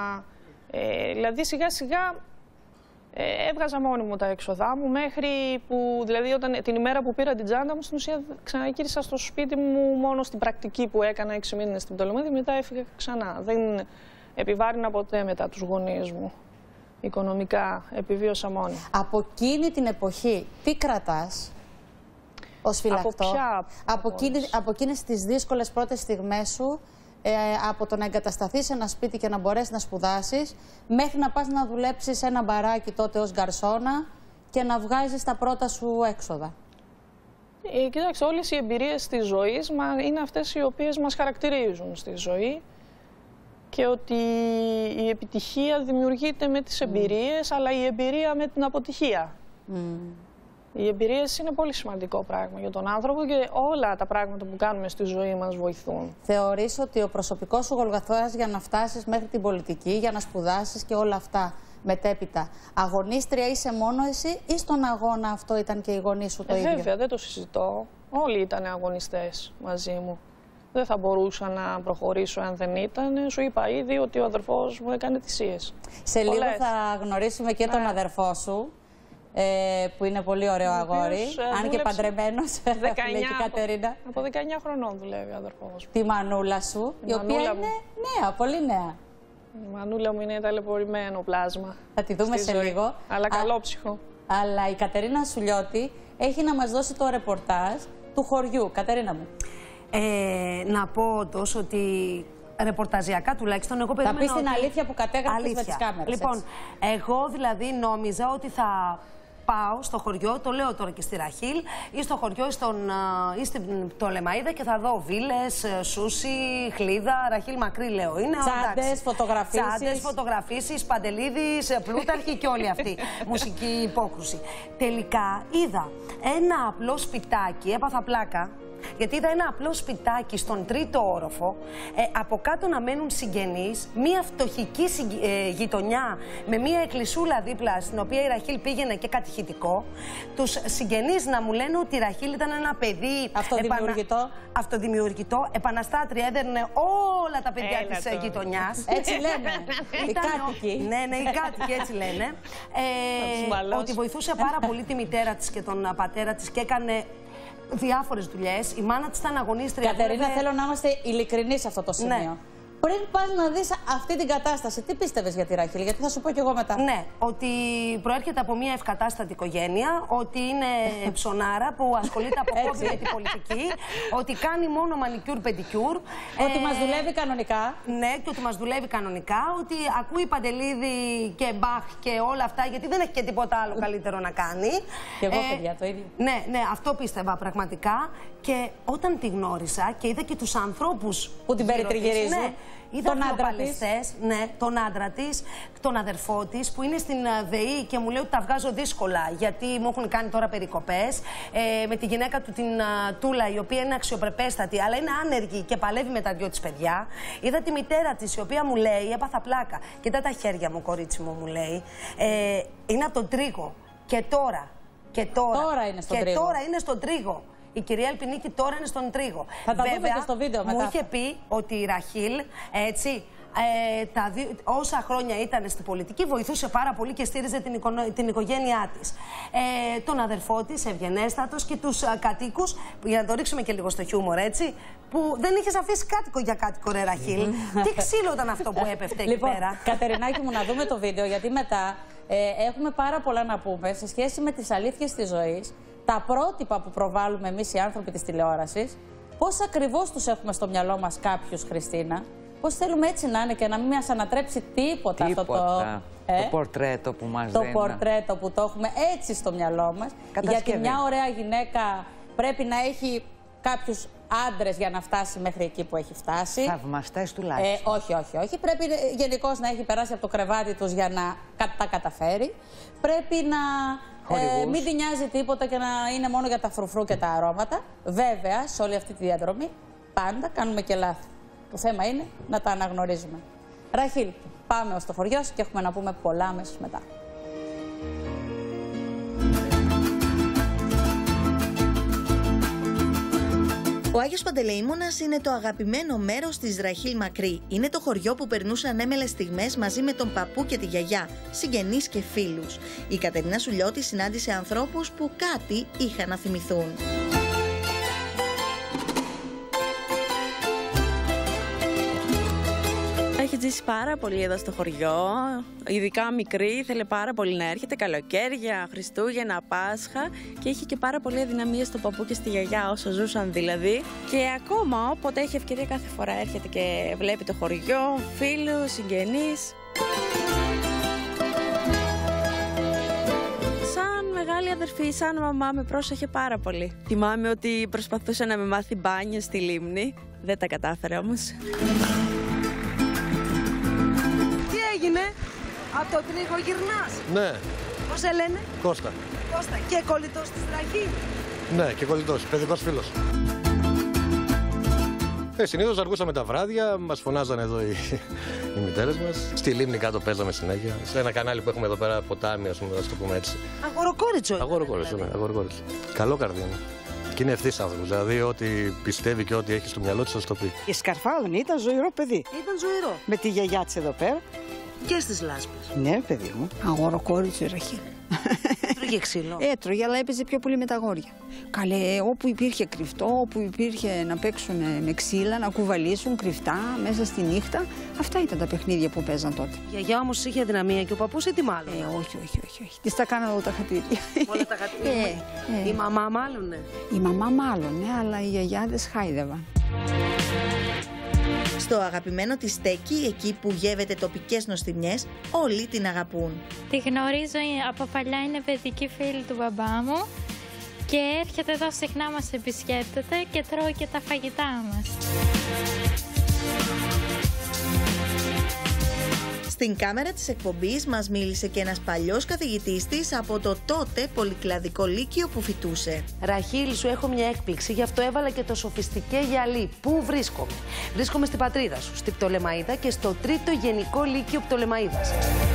ε, δηλαδή σιγά σιγά Ε, έβγαζα μόνη μου τα έξοδά μου μέχρι που, δηλαδή όταν, την ημέρα που πήρα την τσάντα μου, στην ουσία ξαναγύρισα στο σπίτι μου μόνο στην πρακτική που έκανα έξι μήνες στην Πτολεμαία, μετά έφυγα ξανά. Δεν επιβάρυνα ποτέ μετά τους γονείς μου. Οικονομικά επιβίωσα μόνη. Από εκείνη την εποχή, τι κρατάς ως φυλακτό? Από ποια? Από, εκείνη, από εκείνες τις δύσκολες πρώτες στιγμές σου, Ε, από το να εγκατασταθείς σε ένα σπίτι και να μπορέσεις να σπουδάσεις, μέχρι να πας να δουλέψεις σε ένα μπαράκι τότε ως γκαρσόνα και να βγάζεις τα πρώτα σου έξοδα. Ε, κοιτάξτε, όλες οι εμπειρίες της ζωής είναι αυτές οι οποίες μας χαρακτηρίζουν στη ζωή και ότι η επιτυχία δημιουργείται με τις εμπειρίες, mm. αλλά η εμπειρία με την αποτυχία. Mm. Οι εμπειρίες είναι πολύ σημαντικό πράγμα για τον άνθρωπο και όλα τα πράγματα που κάνουμε στη ζωή μας βοηθούν. Θεωρείς ότι ο προσωπικός σου γολγοθάς για να φτάσεις μέχρι την πολιτική, για να σπουδάσεις και όλα αυτά μετέπειτα, αγωνίστρια είσαι μόνο εσύ ή στον αγώνα αυτό ήταν και οι γονείς σου το ε, ίδιο? Βέβαια, δεν το συζητώ. Όλοι ήταν αγωνιστές μαζί μου. Δεν θα μπορούσα να προχωρήσω αν δεν ήταν. Σου είπα ήδη ότι ο αδερφός μου έκανε θυσίες. Σε Πολλές. λίγο θα γνωρίσουμε και ναι. τον αδερφό σου, ε, που είναι πολύ ωραίο αγόρι, ε, αν και παντρεμένος, δεκαεννιά, λέει και η Κατερίνα. Από δεκαεννιά χρονών δουλεύει ο αδερφός μου. Τη μανούλα σου, η, η οποία είναι μου. νέα, πολύ νέα. Η μανούλα μου είναι ταλαιπωρημένο πλάσμα. Θα τη δούμε σε ζωή. λίγο. Αλλά καλόψυχο. Αλλά η Κατερίνα Σουλιώτη έχει να μας δώσει το ρεπορτάζ του χωριού. Κατερίνα μου. Ε, να πω τόσο ότι ρεπορταζιακά τουλάχιστον εγώ περίμενα. Θα πεις την ότι... αλήθεια που κατέγραψες με τις κάμερες. Λοιπόν, έτσι. εγώ δηλαδή νόμιζα ότι θα πάω στο χωριό, το λέω τώρα και στη Ραχίλ, ή στο χωριό ή, στον, ή στην Πτολεμαΐδα και θα δω βίλες, σούσι, χλίδα, Ραχίλ μακρύ λέω είναι. Τσάντες, φωτογραφίσεις. Τσάντες, φωτογραφίσεις, Παντελίδης, Πλούταρχη και όλη αυτή μουσική υπόκρουση. Τελικά είδα ένα απλό σπιτάκι, έπαθα πλάκα. Γιατί είδα ένα απλό σπιτάκι στον τρίτο όροφο, ε, από κάτω να μένουν συγγενείς, μία φτωχική συγκ... ε, γειτονιά με μία εκκλησούλα δίπλα, στην οποία η Ραχίλ πήγαινε και κατηχητικό. Τους συγγενείς να μου λένε ότι η Ραχίλ ήταν ένα παιδί αυτοδημιουργητό, επανα... αυτοδημιουργητό επαναστάτρια, έδερνε όλα τα παιδιά Έλα της το. γειτονιάς. Έτσι λένε, οι κάτοικοι. Ναι, ναι, οι κάτοικοι έτσι λένε. Ε, ότι βοηθούσε πάρα πολύ τη μητέρα της και τον πατέρα της και έκανε διάφορες δουλειές. Η μάνα της ήταν αγωνίστρια. Κατερίνα, βέβαια... θέλω να είμαστε ειλικρινείς σε αυτό το σημείο. Ναι. Πριν πας να δεις αυτή την κατάσταση, τι πίστευες για τη Ραχίλ, γιατί θα σου πω κι εγώ μετά. Ναι, ότι προέρχεται από μια ευκατάστατη οικογένεια, ότι είναι ψωνάρα που ασχολείται από χόμπι με την πολιτική, ότι κάνει μόνο μανικιούρ πεντικιούρ. Ότι ε... μας δουλεύει κανονικά. Ναι, και ότι μας δουλεύει κανονικά, ότι ακούει Παντελίδη και Μπαχ και όλα αυτά, γιατί δεν έχει και τίποτα άλλο καλύτερο να κάνει. Και εγώ, ε... παιδιά, το ίδιο. Ναι, ναι, αυτό πίστευα πραγματικά. Και όταν τη γνώρισα και είδα και τους ανθρώπους που την περιτριγυρίζουν. Ναι, είδα τον άντρα της, ναι, τον άντρα της, τον αδερφό της που είναι στην ΔΕΗ και μου λέει ότι τα βγάζω δύσκολα γιατί μου έχουν κάνει τώρα περικοπές. Ε, με τη γυναίκα του την uh, Τούλα, η οποία είναι αξιοπρεπέστατη, αλλά είναι άνεργη και παλεύει με τα δυο της παιδιά. Είδα τη μητέρα της, η οποία μου λέει, έπαθα πλάκα. Κοιτά τα χέρια μου, κορίτσι μου, μου λέει. Ε, είναι από τον τρίγο. Και τώρα. Και τώρα. Τώρα είναι στον και τρίγο. τώρα είναι στον τρίγο. Η κυρία Ελπινίκη τώρα είναι στον τρίγο. Θα τα Βέβαια, δούμε και στο βίντεο μετά. Μου είχε πει ότι η Ραχίλ, έτσι, ε, τα δι... όσα χρόνια ήταν στην πολιτική, βοηθούσε πάρα πολύ και στήριζε την, οικο... την οικογένειά της. Ε, τον αδερφό της, ευγενέστατος, και τους α, κατοίκους, για να το ρίξουμε και λίγο στο χιούμορ, έτσι, που δεν είχες αφήσει κάτοικο για κάτοικο, ρε Ραχίλ. Τι ξύλο ήταν αυτό που έπεφτε εκεί λοιπόν, πέρα. Κατερινάκη μου, να δούμε το βίντεο, γιατί μετά ε, έχουμε πάρα πολλά να πούμε σε σχέση με τις αλήθειες της ζωής. Τα πρότυπα που προβάλλουμε εμείς οι άνθρωποι της τηλεόρασης, πώς ακριβώς τους έχουμε στο μυαλό μας κάποιους, Χριστίνα, πώς θέλουμε έτσι να είναι και να μην μας ανατρέψει τίποτα, τίποτα. αυτό το, ε, το πορτρέτο που μας το δίνει. Το πορτρέτο που το έχουμε έτσι στο μυαλό μας. Γιατί μια ωραία γυναίκα πρέπει να έχει κάποιους άντρες για να φτάσει μέχρι εκεί που έχει φτάσει. Θαυμαστές τουλάχιστον. Ε, όχι, όχι, όχι. Πρέπει γενικώς να έχει περάσει από το κρεβάτι τους για να τα καταφέρει. Πρέπει να ε, μην τη νοιάζει τίποτα και να είναι μόνο για τα φρουφρού και τα αρώματα. Βέβαια, σε όλη αυτή τη διαδρομή πάντα κάνουμε και λάθη. Το θέμα είναι να τα αναγνωρίζουμε. Ραχίλ, πάμε ως το χωριό σου και έχουμε να πούμε πολλά αμέσως μετά. Ο Άγιος Παντελεήμονας είναι το αγαπημένο μέρος της Ραχίλ Μακρύ. Είναι το χωριό που περνούσε ανέμελες στιγμές μαζί με τον παππού και τη γιαγιά, συγγενείς και φίλους. Η Κατερίνα Σουλιώτη συνάντησε ανθρώπους που κάτι είχαν να θυμηθούν. Έχει ζήσει πάρα πολύ εδώ στο χωριό, ειδικά μικρή, ήθελε πάρα πολύ να έρχεται, καλοκαίρια, Χριστούγεννα, Πάσχα, και είχε και πάρα πολύ αδυναμία στον παππού και στη γιαγιά όσο ζούσαν δηλαδή. Και ακόμα όποτε έχει ευκαιρία κάθε φορά έρχεται και βλέπει το χωριό, φίλους, συγγενείς. Σαν μεγάλη αδερφή, σαν μαμά, με πρόσεχε πάρα πολύ. Θυμάμαι ότι προσπαθούσε να με μάθει μπάνιο στη λίμνη, δεν τα κατάφερε όμως. Από το τρίγο γυρνάς. Ναι. Πώς σε λένε? Κώστα. Κώστα, και κολλητός της Ραχήλ. Ναι, και κολλητός, παιδικός φίλος. Ε, συνήθως αργούσαμε τα βράδια, μας φωνάζανε εδώ οι, οι μητέρες μας. Στη λίμνη κάτω παίζαμε συνέχεια. Σε ένα κανάλι που έχουμε εδώ πέρα, ποτάμι, ας πούμε, ας το πούμε έτσι. Αγοροκόριτσο. Αγοροκόριτσο, ναι, αγοροκόριτσο. Καλό καρδί είναι. Και είναι ευθύς άνθρωπος. Δηλαδή, ό,τι πιστεύει και ό,τι έχει στο μυαλό της θα το πει. Η Σκαρφάλων ήταν ζωηρό παιδί. Ήταν ζωηρό. Με τη γιαγιά της εδώ πέρα. Και στις λάσπες. Ναι, παιδί μου. Αγοροκόριτσο η Ραχήλ. Έτρωγε ξύλο. Έτρωγε, αλλά έπαιζε πιο πολύ με τα αγόρια. Καλέ, όπου υπήρχε κρυφτό, όπου υπήρχε να παίξουν με ξύλα, να κουβαλήσουν κρυφτά μέσα στη νύχτα, αυτά ήταν τα παιχνίδια που παίζαν τότε. Η γιαγιά όμως είχε αδυναμία και ο παππούς ή τι μάλλον? Ε, όχι, όχι, όχι. όχι. Της τα κάνανε όλα τα χατήρια. Όλα τα χατήρια. Ε, ε. Η μαμά μάλλον, Η μαμά μάλλον, ναι, αλλά οι γιαγιάδες χάιδευαν. Στο αγαπημένο της στέκι, εκεί που γεύεται τοπικές νοστιμιές, όλοι την αγαπούν. Τη γνωρίζω από παλιά, είναι παιδική φίλη του μπαμπά μου και έρχεται εδώ συχνά, μας επισκέπτεται και τρώει και τα φαγητά μας. Στην κάμερα της εκπομπής μας μίλησε και ένας παλιός καθηγητής της από το τότε πολυκλαδικό λύκειο που φοιτούσε. Ραχήλ, σου έχω μια έκπληξη, γι' αυτό έβαλα και το σοφιστικέ γυαλί. Πού βρίσκομαι? Βρίσκομαι στην πατρίδα σου, στη Πτολεμαΐδα και στο τρίτο γενικό λύκειο Πτολεμαΐδας.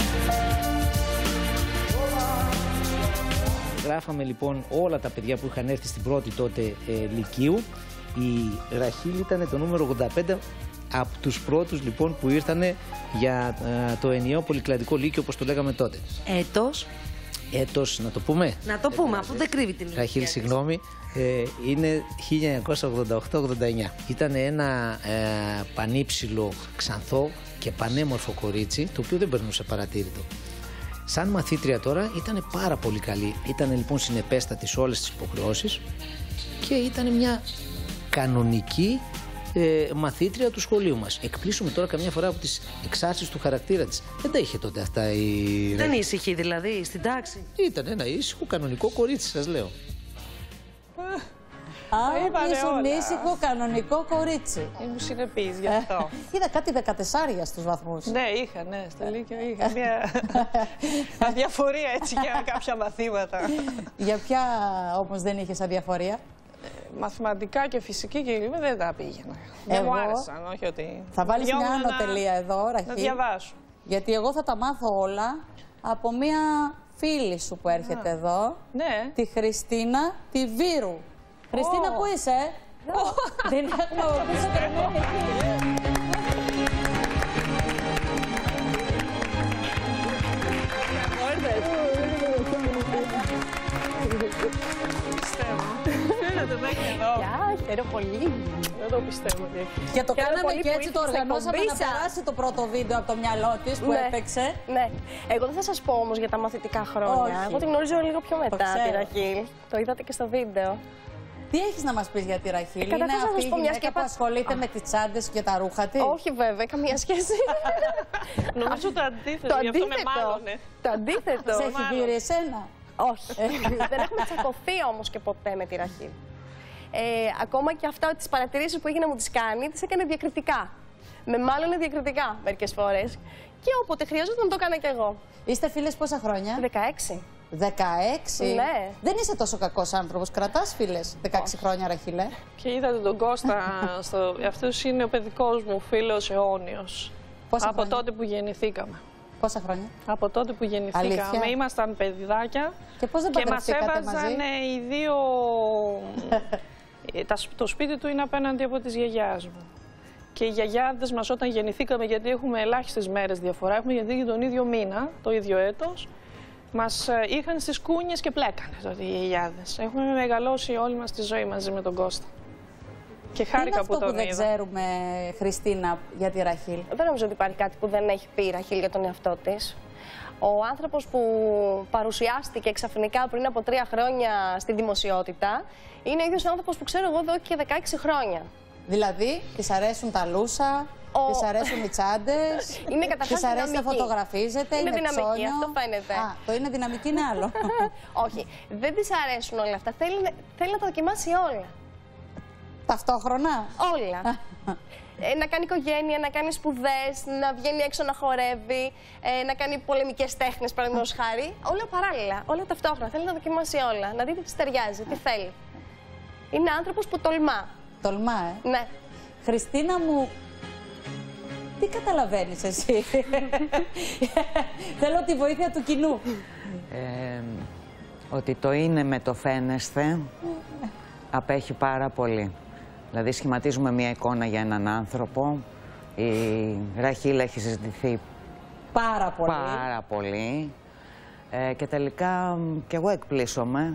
Γράφαμε λοιπόν όλα τα παιδιά που είχαν έρθει στην πρώτη τότε ε, λυκείου. Η Ραχήλ ήταν το νούμερο ογδόντα πέντε από τους πρώτους λοιπόν που ήρθαν για ε, το ενιαίο πολυκλαδικό λύκειο, όπως το λέγαμε τότε. Έτος. Έτος, να το πούμε. Να το πούμε, αφού δεν κρύβει την ηλικία. Ραχήλ, συγγνώμη, ε, είναι χίλια εννιακόσια ογδόντα οκτώ ογδόντα εννιά. Ήταν ένα ε, πανύψηλο, ξανθό και πανέμορφο κορίτσι, το οποίο δεν περνούσε παρατήρητο. Σαν μαθήτρια τώρα ήταν πάρα πολύ καλή. Ήταν λοιπόν συνεπέστατη σε όλες τις υποχρεώσεις και ήταν μια κανονική ε, μαθήτρια του σχολείου μας. Εκπλήσουμε τώρα καμιά φορά από τις εξάρσεις του χαρακτήρα της. Δεν τα είχε τότε αυτά η... Δεν ήσυχη δηλαδή στην τάξη? Ήταν ένα ήσυχο κανονικό κορίτσι, σας λέω. Α, ήσουν ήσυχο κανονικό κορίτσι. Ήμουν συνεπής γι' αυτό. Είδα κάτι δεκατεσσάρια στους βαθμούς. Ναι, είχα, ναι, στο Λύκειο είχα μια αδιαφορία έτσι για κάποια μαθήματα. Για ποια όμως δεν είχες αδιαφορία? Μαθηματικά και φυσική και γλυμή δεν τα πήγαινα. Δεν μου άρεσαν, όχι ότι... Θα βάλεις μια άνω τελεία εδώ, Ραχή. Να διαβάσω. Γιατί εγώ θα τα μάθω όλα από μια φίλη σου που έρχεται εδώ. Ναι. Τη Χριστίνα, τη Βύρου. Χριστίνα, πού είσαι? Δεν έχουμε από πίσω περιμένει εκεί. Χαίρομαι πολύ. Δεν το πιστεύω. Και το κάναμε και έτσι, το οργανώσαμε να περάσει το πρώτο βίντεο από το μυαλό της που έπαιξε. Ναι. Εγώ δεν θα σας πω όμως για τα μαθητικά χρόνια. Εγώ την γνωρίζω λίγο πιο μετά τη Ραχήλ. Το είδατε και στο βίντεο. Τι έχεις να μας πεις για τη Ραχήλ? Ε, είναι αυτή η γυναίκα που ασχολείται με τις τσάντες και τα ρούχα της? Όχι βέβαια, καμία σχέση. Νομίζω το αντίθετο, γι' αυτό με μάλλονε. Το αντίθετο. Σε έχει γύρει εσένα? Όχι. Δεν έχουμε τσακωθεί όμως και ποτέ με τη Ραχήλ. Ε, ακόμα και αυτά τις παρατηρήσεις που έγινε να μου τις κάνει, τις έκανε διακριτικά. Με μάλλον διακριτικά μερικές φορές. Και όποτε χρειαζόταν το έκανα κι εγώ. Είστε φίλες πόσα χρόνια? δεκαέξι. δεκαέξι? Ναι. Δεν είσαι τόσο κακός άνθρωπος. Κρατάς φίλες δεκαέξι χρόνια, Ραχήλε? Και είδατε τον Κώστα. στο... Αυτός είναι ο παιδικός μου φίλος αιώνιος. Πόσα από χρόνια? τότε που γεννηθήκαμε. Πόσα χρόνια? Από τότε που γεννηθήκαμε. Αλήθεια? Ήμασταν παιδιδάκια. Και πώς δεν παντρευτήκατε μαζί? Και μας έβαζαν οι δύο... Το σπίτι του είναι απέναντι από τις γιαγιάς μου. Και οι γιαγιάδες μας όταν γεννηθήκαμε, γιατί έχουμε ελάχιστες μέρες διαφορά, έχουμε γεννηθεί τον ίδιο μήνα, το ίδιο έτος, μας είχαν στις κούνιες και πλέκανε τότε οι γιαγιάδες. Έχουμε μεγαλώσει όλη μας τη ζωή μαζί με τον Κώστα. Και χάρηκα που τον είδα. Είναι αυτό που δεν ξέρουμε, Χριστίνα, για τη Ραχήλ? Δεν νομίζω ότι υπάρχει κάτι που δεν έχει πει η Ραχήλ για τον εαυτό της. Ο άνθρωπος που παρουσιάστηκε ξαφνικά πριν από τρία χρόνια στη δημοσιότητα είναι ο ίδιος άνθρωπος που ξέρω εγώ εδώ και δεκαέξι χρόνια. Δηλαδή, της αρέσουν τα λούσα, ο... της αρέσουν οι τσάντες, είναι καταρχάς της αρέσει να φωτογραφίζεται, είναι, είναι δυναμική, ψώνιο. αυτό φαίνεται. Α, το είναι δυναμική είναι άλλο. Όχι, δεν της αρέσουν όλα αυτά, θέλει, θέλει να τα δοκιμάσει όλα. Ταυτόχρονα. Όλα. ε, να κάνει οικογένεια, να κάνει σπουδές, να βγαίνει έξω να χορεύει, ε, να κάνει πολεμικές τέχνες, παραδείγματος χάρη. Όλα παράλληλα, όλα ταυτόχρονα. Θέλει να δοκιμάσει όλα, να δει τι της ταιριάζει, τι θέλει. Είναι άνθρωπος που τολμά. Τολμά, ε. Ναι. Χριστίνα μου, τι καταλαβαίνεις εσύ? Θέλω τη βοήθεια του κοινού. Ε, ότι το είναι με το φαίνεσθε απέχει πάρα πολύ. Δηλαδή σχηματίζουμε μια εικόνα για έναν άνθρωπο. Η Ραχίλ έχει συζητηθεί πάρα πολύ. Πάρα πολύ. Ε, και τελικά κι εγώ εκπλήσωμαι.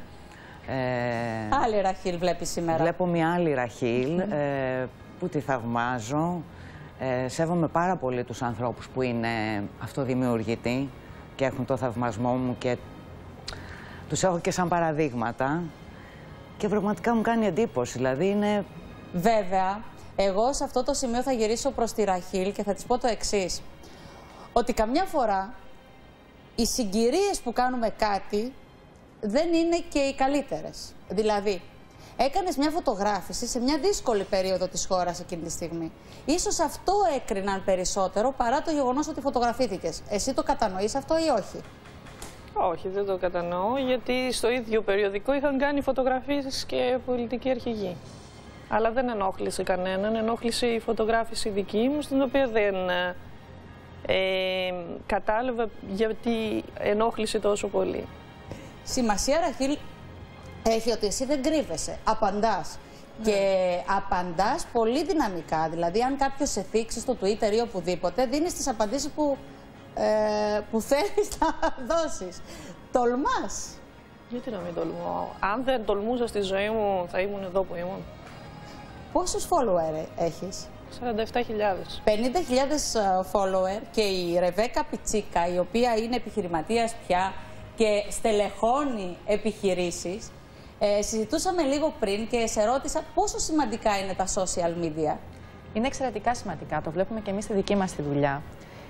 Ε, άλλη Ραχίλ βλέπεις σήμερα. Βλέπω μια άλλη Ραχίλ ε, που τη θαυμάζω. Ε, σέβομαι πάρα πολύ τους ανθρώπους που είναι αυτοδημιουργητοί και έχουν το θαυμασμό μου και τους έχω και σαν παραδείγματα και πραγματικά μου κάνει εντύπωση, δηλαδή είναι... Βέβαια, εγώ σε αυτό το σημείο θα γυρίσω προς τη Ραχίλ και θα της πω το εξής, ότι καμιά φορά οι συγκυρίες που κάνουμε κάτι δεν είναι και οι καλύτερες. Δηλαδή, έκανες μια φωτογράφηση σε μια δύσκολη περίοδο της χώρας εκείνη τη στιγμή. Ίσως αυτό έκριναν περισσότερο παρά το γεγονός ότι φωτογραφήθηκες. Εσύ το κατανοείς αυτό ή όχι? Όχι, δεν το κατανοώ, γιατί στο ίδιο περιοδικό είχαν κάνει φωτογραφίες και πολιτικοί αρχηγοί. Αλλά δεν ενόχλησε κανέναν, ενόχλησε η φωτογράφηση δική μου, στην οποία δεν ε, κατάλαβα γιατί ενόχλησε τόσο πολύ. Σημασία, Ραχίλ, έχει ότι εσύ δεν κρύβεσαι, απαντάς. Ναι. Και απαντάς πολύ δυναμικά. Δηλαδή, αν κάποιος σε θίξει στο Twitter ή οπουδήποτε, δίνεις τις απαντήσεις που, ε, που θέλεις να δώσεις. Τολμάς. Γιατί να μην τολμώ? Αν δεν τολμούσα στη ζωή μου, θα ήμουν εδώ που ήμουν. Πόσους follower έχεις? σαράντα επτά χιλιάδες. πενήντα χιλιάδες follower και η Ρεβέκα Πιτσίκα, η οποία είναι επιχειρηματίας πια και στελεχώνει επιχειρήσεις. Ε, συζητούσαμε λίγο πριν και σε ρώτησα πόσο σημαντικά είναι τα social media. Είναι εξαιρετικά σημαντικά, το βλέπουμε και εμείς στη δική μας τη δουλειά.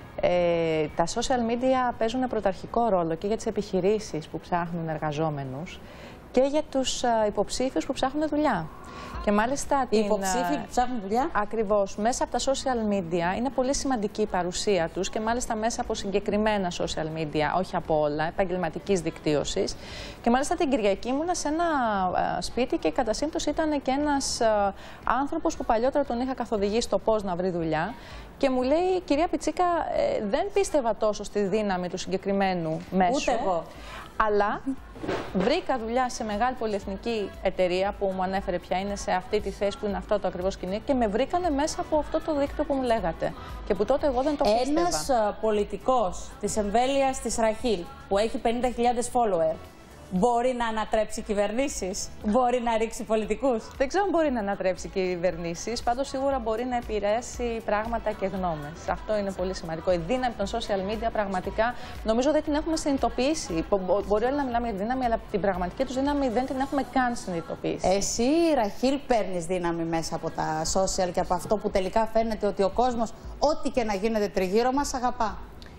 Ε, τα social media παίζουν πρωταρχικό ρόλο και για τις επιχειρήσεις που ψάχνουν εργαζόμενους και για τους uh, υποψήφιους που ψάχνουν δουλειά. Και μάλιστα οι υποψήφοι που ψάχνουν δουλειά. Ακριβώς. Μέσα από τα social media είναι πολύ σημαντική η παρουσία τους και μάλιστα μέσα από συγκεκριμένα social media, όχι από όλα, επαγγελματικής δικτύωσης. Και μάλιστα την Κυριακή ήμουνα σε ένα uh, σπίτι και κατά σύμπτωση ήταν και ένας uh, άνθρωπος που παλιότερα τον είχα καθοδηγήσει στο πώς να βρει δουλειά. Και μου λέει, κυρία Πιτσίκα, ε, δεν πίστευα τόσο στη δύναμη του συγκεκριμένου μέσου. Ούτε εγώ. Αλλά βρήκα δουλειά σε μεγάλη πολυεθνική εταιρεία που μου ανέφερε ποια είναι σε αυτή τη θέση που είναι αυτό το ακριβώς σκηνή και με βρήκανε μέσα από αυτό το δίκτυο που μου λέγατε. Και που τότε εγώ δεν το πίστευα. Ένας uh, πολιτικός της εμβέλειας της Ραχίλ που έχει πενήντα χιλιάδες follower μπορεί να ανατρέψει κυβερνήσεις, μπορεί να ρίξει πολιτικούς? Δεν ξέρω αν μπορεί να ανατρέψει κυβερνήσεις, πάντως σίγουρα μπορεί να επηρεάσει πράγματα και γνώμες. Αυτό είναι πολύ σημαντικό. Η δύναμη των social media πραγματικά νομίζω δεν την έχουμε συνειδητοποιήσει. Μπορεί όλοι να μιλάμε για δύναμη, αλλά την πραγματική τους δύναμη δεν την έχουμε καν συνειδητοποιήσει. Εσύ, Ραχίλ, παίρνεις δύναμη μέσα από τα social και από αυτό που τελικά φαίνεται ότι ο κόσμος, ό,τι και να γίνεται τριγύρω μας, αγαπά.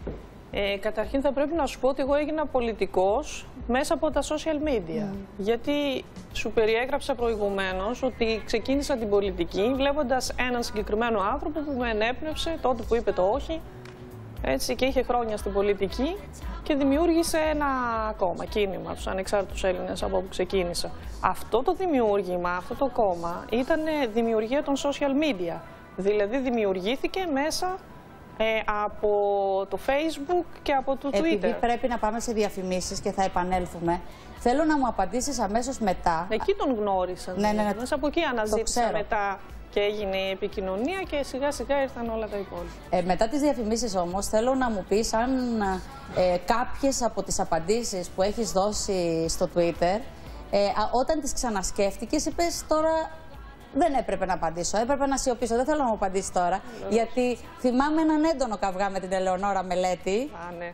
Ε, καταρχήν θα πρέπει να σου πω ότι εγώ έγινα πολιτικός μέσα από τα social media. Mm. Γιατί σου περιέγραψα προηγουμένως ότι ξεκίνησα την πολιτική βλέποντας έναν συγκεκριμένο άνθρωπο που με ενέπνευσε τότε που είπε το όχι, έτσι, και είχε χρόνια στην πολιτική και δημιούργησε ένα κόμμα, κίνημα, τους ανεξάρτητους Έλληνες, από όπου ξεκίνησα. Αυτό το δημιούργημα, αυτό το κόμμα ήταν δημιουργία των social media. Δηλαδή δημιουργήθηκε μέσα Ε, από το Facebook και από το Twitter. Επειδή πρέπει να πάμε σε διαφημίσεις και θα επανέλθουμε, θέλω να μου απαντήσεις αμέσως μετά. Εκεί τον γνώρισα. Ναι, ναι, ναι. Μέσα από εκεί αναζήτησα μετά και έγινε η επικοινωνία και σιγά σιγά ήρθαν όλα τα υπόλοιπα. Ε, μετά τις διαφημίσεις όμως θέλω να μου πεις αν ε, κάποιες από τις απαντήσεις που έχεις δώσει στο Twitter, ε, όταν τις ξανασκέφτηκες είπες τώρα δεν έπρεπε να απαντήσω, έπρεπε να σιωπήσω. Δεν θέλω να μου απαντήσει τώρα. Λέβαια. Γιατί θυμάμαι έναν έντονο καυγά με την Ελεονόρα Μελέτη. Α, ναι.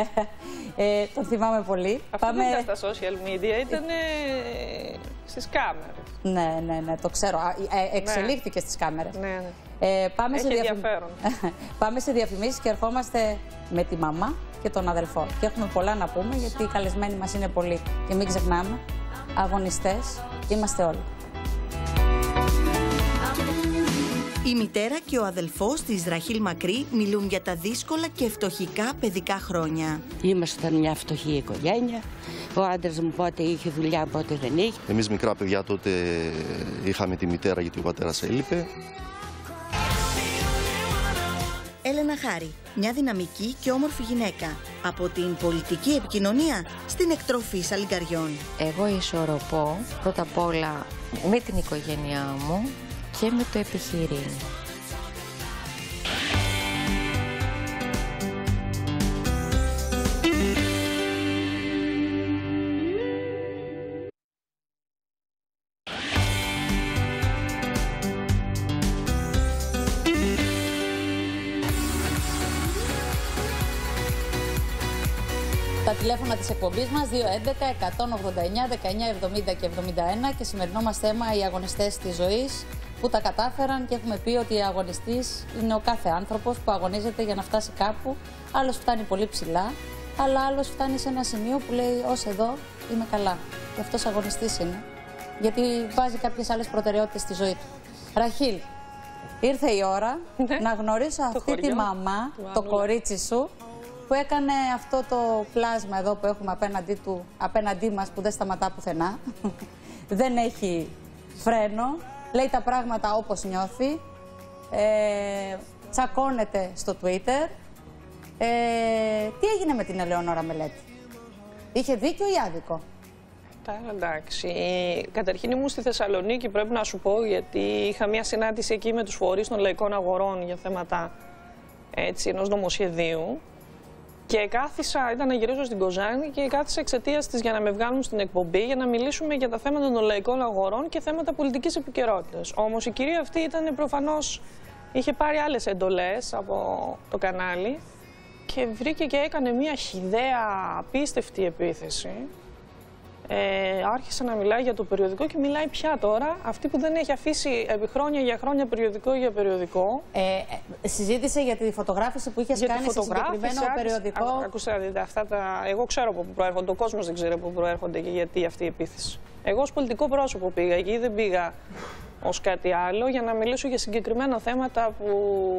ε, τον θυμάμαι πολύ. Αυτό Πάμε... δεν ήταν στα social media, ήταν ε, στις κάμερες. Ναι, ναι, ναι, το ξέρω. Ε, εξελίχθηκε ναι. στις κάμερες. Ναι, ναι. Ε, πάμε Έχει σε ενδιαφέρον. Πάμε σε διαφημίσεις και ερχόμαστε με τη μαμά και τον αδελφό. Και έχουμε πολλά να πούμε γιατί οι καλεσμένοι μας είναι πολλοί. Και μην ξεχνάμε, αγωνιστές είμαστε όλοι. Η μητέρα και ο αδελφός της Ραχίλ Μακρύ μιλούν για τα δύσκολα και φτωχικά παιδικά χρόνια. Ήμασταν μια φτωχή οικογένεια. Ο άντρας μου πότε είχε δουλειά, πότε δεν είχε. Εμείς μικρά παιδιά τότε είχαμε τη μητέρα γιατί ο πατέρας έλειπε. Έλενα Χάρη, μια δυναμική και όμορφη γυναίκα. Από την πολιτική επικοινωνία στην εκτροφή σαλιγκαριών. Εγώ ισορροπώ πρώτα απ' όλα με την οικογένειά μου και με το επιχειρήν. Τα τηλέφωνα της εκπομπής μας δύο έντεκα εκατόν ογδόντα εννιά δεκαεννιά εβδομήντα και εβδομήντα ένα και σημερινό μας θέμα οι αγωνιστές της ζωής που τα κατάφεραν και έχουμε πει ότι ο αγωνιστής είναι ο κάθε άνθρωπος που αγωνίζεται για να φτάσει κάπου. Άλλος φτάνει πολύ ψηλά, αλλά άλλος φτάνει σε ένα σημείο που λέει ως εδώ είμαι καλά. Και αυτός αγωνιστής είναι, γιατί βάζει κάποιες άλλες προτεραιότητες στη ζωή του. Ραχίλ, ήρθε η ώρα να γνωρίσω αυτή τη μαμά, το κορίτσι σου, που έκανε αυτό το πλάσμα εδώ που έχουμε απέναντί του, απέναντί μας, που δεν σταματά πουθενά. Δεν έχει φρένο, λέει τα πράγματα όπως νιώθει, ε, τσακώνεται στο Twitter. Ε, τι έγινε με την Ελεονόρα Μελέτη? Είχε δίκιο ή άδικο? Εντάξει. Καταρχήν ήμουν στη Θεσσαλονίκη, πρέπει να σου πω, γιατί είχα μια συνάντηση εκεί με τους φορείς των λαϊκών αγορών για θέματα έτσι, ενός νομοσχεδίου. Και κάθισα, ήταν να γυρίσω στην Κοζάνη και κάθισα εξαιτίας της για να με βγάλουν στην εκπομπή για να μιλήσουμε για τα θέματα των λαϊκών αγορών και θέματα πολιτικής επικαιρότητας. Όμως η κυρία αυτή ήταν προφανώς, είχε πάρει άλλες εντολές από το κανάλι και βρήκε και έκανε μια χυδαία, απίστευτη επίθεση. Ε, άρχισε να μιλάει για το περιοδικό και μιλάει πια τώρα, αυτή που δεν έχει αφήσει επί χρόνια για χρόνια περιοδικό για περιοδικό. Ε, ε, συζήτησε για τη φωτογράφηση που είχε κάνει σε συγκεκριμένο περιοδικό. Α, ακούστε να δείτε, αυτά τα... εγώ ξέρω από πού προέρχονται, ο κόσμος δεν ξέρει από πού προέρχονται και γιατί αυτή η επίθεση. Εγώ ως πολιτικό πρόσωπο πήγα εκεί, δεν πήγα ως κάτι άλλο, για να μιλήσω για συγκεκριμένα θέματα που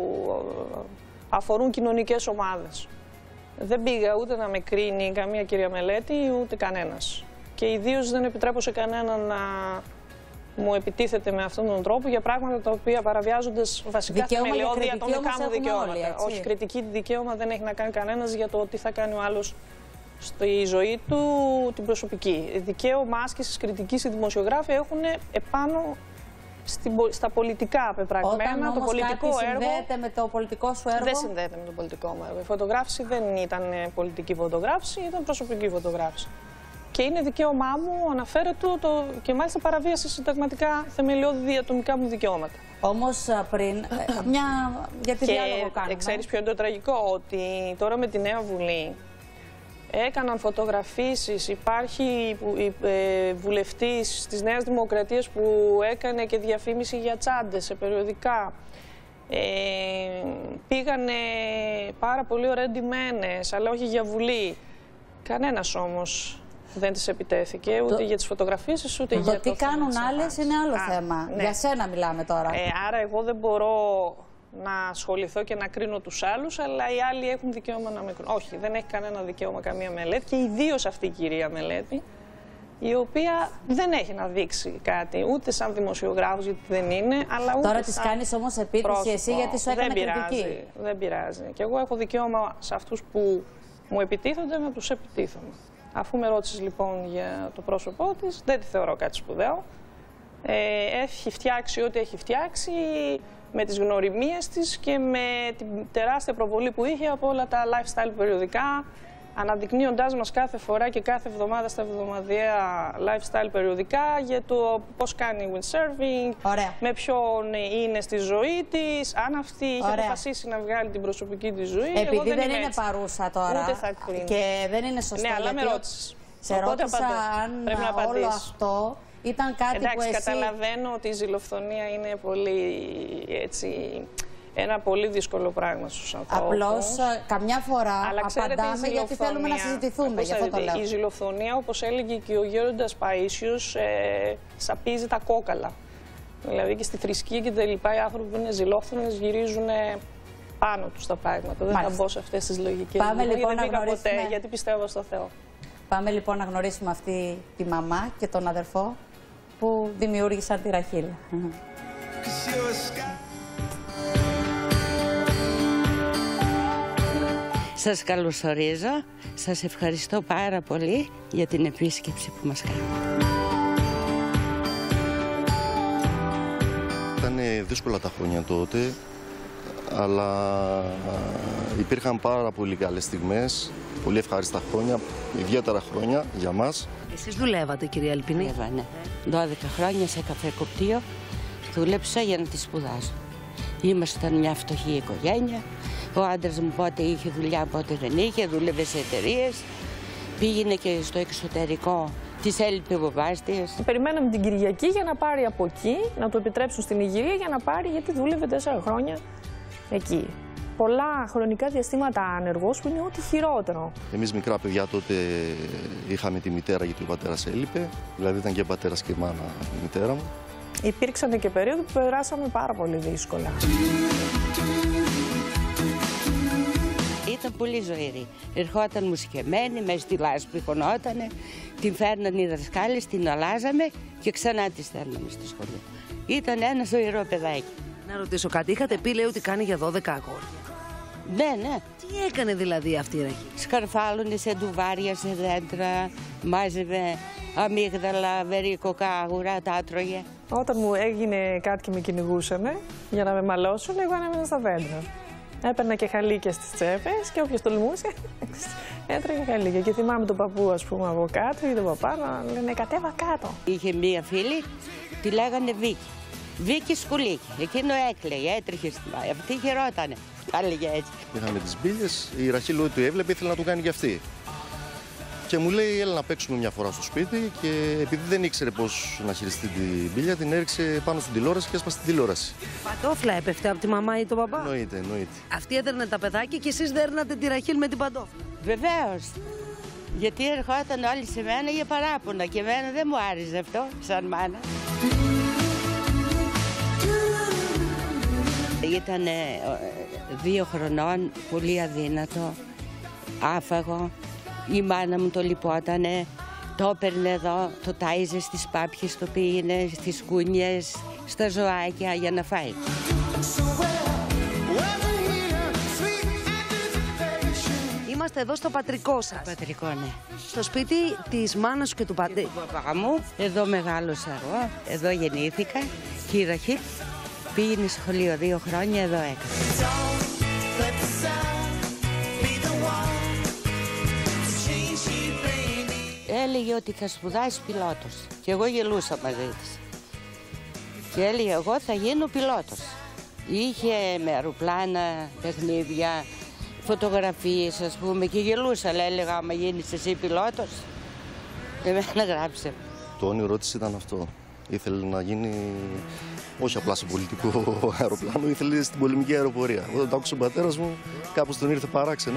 αφορούν κοινωνικές ομάδες. Δεν πήγα ούτε να με κρίνει καμία κυρία Μελέτη, ούτε κανένας. Και ιδίως δεν επιτρέπω σε κανέναν να μου επιτίθεται με αυτόν τον τρόπο για πράγματα τα οποία παραβιάζοντας βασικά θεμελιώδη ατομικά μου δικαιώματα. Όλοι, όχι, κριτική δικαίωμα δεν έχει να κάνει κανένας για το τι θα κάνει ο άλλος στη ζωή του, την προσωπική. Δικαίωμα άσκησης κριτικής οι δημοσιογράφοι έχουν επάνω στα πολιτικά πεπραγμένα. Όταν το πολιτικό κάτι έργο. Συνδέεται με το πολιτικό σου έργο. Δεν συνδέεται με το πολιτικό μου έργο. Η φωτογράφηση δεν ήταν πολιτική φωτογράφηση, ήταν προσωπική φωτογράφηση. Και είναι δικαίωμά μου, αναφέρεται το, και μάλιστα παραβίαση συνταγματικά θεμελιώδη διατομικά μου δικαιώματα. Όμως πριν, μια γιατί διάλογο κάνουμε. Και ξέρεις ποιο είναι το τραγικό, ότι τώρα με τη νέα Βουλή έκαναν φωτογραφίσεις, υπάρχει ε, βουλευτής της Νέας Δημοκρατίας που έκανε και διαφήμιση για τσάντες σε περιοδικά. Ε, πήγανε πάρα πολύ ωραία ντυμένες, αλλά όχι για Βουλή. Κανένας όμως δεν της επιτέθηκε ούτε το... για τις φωτογραφίσεις ούτε το για το τι κάνουν άλλες είναι άλλο Α, θέμα. Ναι. Για σένα μιλάμε τώρα. Ε, άρα εγώ δεν μπορώ να ασχοληθώ και να κρίνω τους άλλους, αλλά οι άλλοι έχουν δικαίωμα να με κρίνουν. Όχι, δεν έχει κανένα δικαίωμα καμία Μελέτη και ιδίως αυτή η κυρία Μελέτη, η οποία δεν έχει να δείξει κάτι, ούτε σαν δημοσιογράφος, γιατί δεν είναι, αλλά ούτε Τώρα της κάνεις όμως επίθεση πρόσωπο. Εσύ, γιατί σου έκανε δεν κριτική. Πειράζει, δεν πειράζει. Και εγώ έχω δικαίωμα σε αυτούς που μου επιτίθονται να τους επιτίθομαι. Αφού με ρώτησες λοιπόν για το πρόσωπό της, δεν τη θεωρώ κάτι σπουδαίο. Ε, έχει φτιάξει ό,τι έχει φτιάξει με τις γνωριμίες της και με την τεράστια προβολή που είχε από όλα τα lifestyle περιοδικά, αναδεικνύοντάς μας κάθε φορά και κάθε εβδομάδα στα εβδομαδιαία lifestyle περιοδικά για το πώς κάνει windsurfing, Ωραία. με ποιον είναι στη ζωή της, αν αυτή είχε Ωραία. αποφασίσει να βγάλει την προσωπική της ζωή. Επειδή εγώ δεν, δεν είναι είναι έτσι. παρούσα τώρα Ούτε θα κρίνω. Και δεν είναι σωστό. Ναι, αλλά με ρώτησες. Σε ρώτησα αν όλο αυτό ήταν κάτι Εντάξει, που εσύ... καταλαβαίνω ότι η ζηλοφθονία είναι πολύ, έτσι, ένα πολύ δύσκολο πράγμα στους ανθρώπους. Απλώς καμιά φορά αλλά απαντάμε γιατί θέλουμε να συζητηθούμε. Γι' αυτό το λέω. Η ζηλοφθονία, όπως έλεγε και ο Γέροντας Παΐσιος, ε, σαπίζει τα κόκαλα. Δηλαδή και στη θρησκεία και τα λοιπά, οι άνθρωποι που είναι ζηλόφθονες γυρίζουν πάνω τους τα πράγματα. Δεν θα μπω σε αυτές τις λογικές. Πάμε δηλαδή, λοιπόν δεν να πήγα γνωρίσουμε... ποτέ, γιατί πιστεύω στο Θεό. Πάμε λοιπόν να γνωρίσουμε αυτή τη μαμά και τον αδερφό που δημιούργησαν τη Ραχήλ. Σας καλωσορίζω. Σας ευχαριστώ πάρα πολύ για την επίσκεψη που μας κάνετε. Ήταν δύσκολα τα χρόνια τότε, αλλά υπήρχαν πάρα πολύ καλές στιγμές, πολύ ευχάριστα χρόνια, ιδιαίτερα χρόνια για μας. Εσείς δουλεύατε, κυρία Ελπινή? Δουλεύα, ναι. δώδεκα χρόνια σε καφεκοπτείο δούλεψα για να τη σπουδάσω. Ήμασταν μια φτωχή οικογένεια. Ο άντρας μου πότε είχε δουλειά, πότε δεν είχε, δούλευε σε εταιρείες. Πήγαινε και στο εξωτερικό, της έλειπε ο μπαμπάς της. Περιμέναμε την Κυριακή για να πάρει από εκεί, να του επιτρέψουν στην Ιγυρία για να πάρει, γιατί δούλευε τέσσερα χρόνια εκεί. Πολλά χρονικά διαστήματα άνεργος, που είναι ό,τι χειρότερο. Εμείς μικρά παιδιά τότε είχαμε τη μητέρα, γιατί ο πατέρας έλειπε. Δηλαδή ήταν και πατέρας και μάνα η μητέρα μου. Υπήρξαν και περίοδοι που περάσαμε πάρα πολύ δύσκολα. Ήταν πολύ ζωηρή. Ερχόταν μουσικεμένη, μέσα στη λάσπη χωνότανε, την φέρναν οι δασκάλες, την αλλάζαμε και ξανά τη στέλναμε στο σχολείο. Ήταν ένα ζωηρό παιδάκι. Να ρωτήσω κάτι, είχατε πει, λέει, ότι κάνει για δώδεκα αγόρια. Ναι, ναι. Τι έκανε δηλαδή αυτή η Ραχήλ? Σκαρφάλωνε σε ντουβάρια, σε δέντρα, μάζευε αμύγδαλα, βερίκοκα, αγουρά, τα άτρωγε. Όταν μου έγινε κάτι και με κυνηγούσανε για να με μαλώσουν, εγώ ανέμενα στα δέντρα. Έπαιρνα και χαλίκια στις τσέπες και όποιος τολμούσε έτρεχε χαλίκια. Και θυμάμαι τον παππού, ας πούμε, από κάτω ή τον παπά να λένε κατέβα κάτω. Είχε μία φίλη, τη λέγανε Βίκη. Βίκη Σκουλίκη. Εκείνο έκλαιγε, έτρεχε στη μάχη. Αυτή χαιρότανε. Τα έλεγε έτσι. Είχαμε τις μπίλες, η Ραχήλ ό,τι του έβλεπε ήθελε να του κάνει και αυτή. Και μου λέει, έλα να παίξουμε μια φορά στο σπίτι, και επειδή δεν ήξερε πώς να χειριστεί την μπίλια, την έριξε πάνω στην τηλεόραση και έσπασε την τηλεόραση. Παντόφλα έπεφτε από τη μαμά ή τον παπά? Εννοείται, εννοείται. Αυτοί έδερνε τα παιδάκια και εσείς δέρνατε τη Ραχήλ με την παντόφλα? Βεβαίως. Γιατί ερχόταν όλοι σε μένα για παράπονα και εμένα δεν μου άρεσε αυτό σαν μάνα. Ήταν δύο χρονών, πολύ αδύνατο, άφαγο. Η μάνα μου το λιπότανε, το έπαιρνε εδώ, το τάιζε στις πάπιες, το πήγαινε στις κούνιες, στα ζωάκια για να φάει. Είμαστε εδώ στο πατρικό σας. Στο πατρικό, ναι. Στο σπίτι της μάνας σου και του πατέρα. Και του παπά μου. Εδώ μεγάλωσα εγώ, εδώ γεννήθηκα και η Ραχήλ πήγαινε σχολείο δύο χρόνια, εδώ έκανε. Έλεγε ότι θα σπουδάσει πιλότος και εγώ γελούσα μαζί της. Και έλεγε εγώ θα γίνω πιλότος. Είχε με αεροπλάνα, παιχνίδια, φωτογραφίες, ας πούμε, και γελούσα. Αλλά έλεγα άμα γίνεις εσύ πιλότος, εμένα γράψε. Το όνειρό της ήταν αυτό. Ήθελε να γίνει όχι απλά σε πολιτικό αεροπλάνο, ήθελε στην πολεμική αεροπορία. Όταν το άκουσε ο πατέρας μου, κάπως τον ήρθε παράξενο.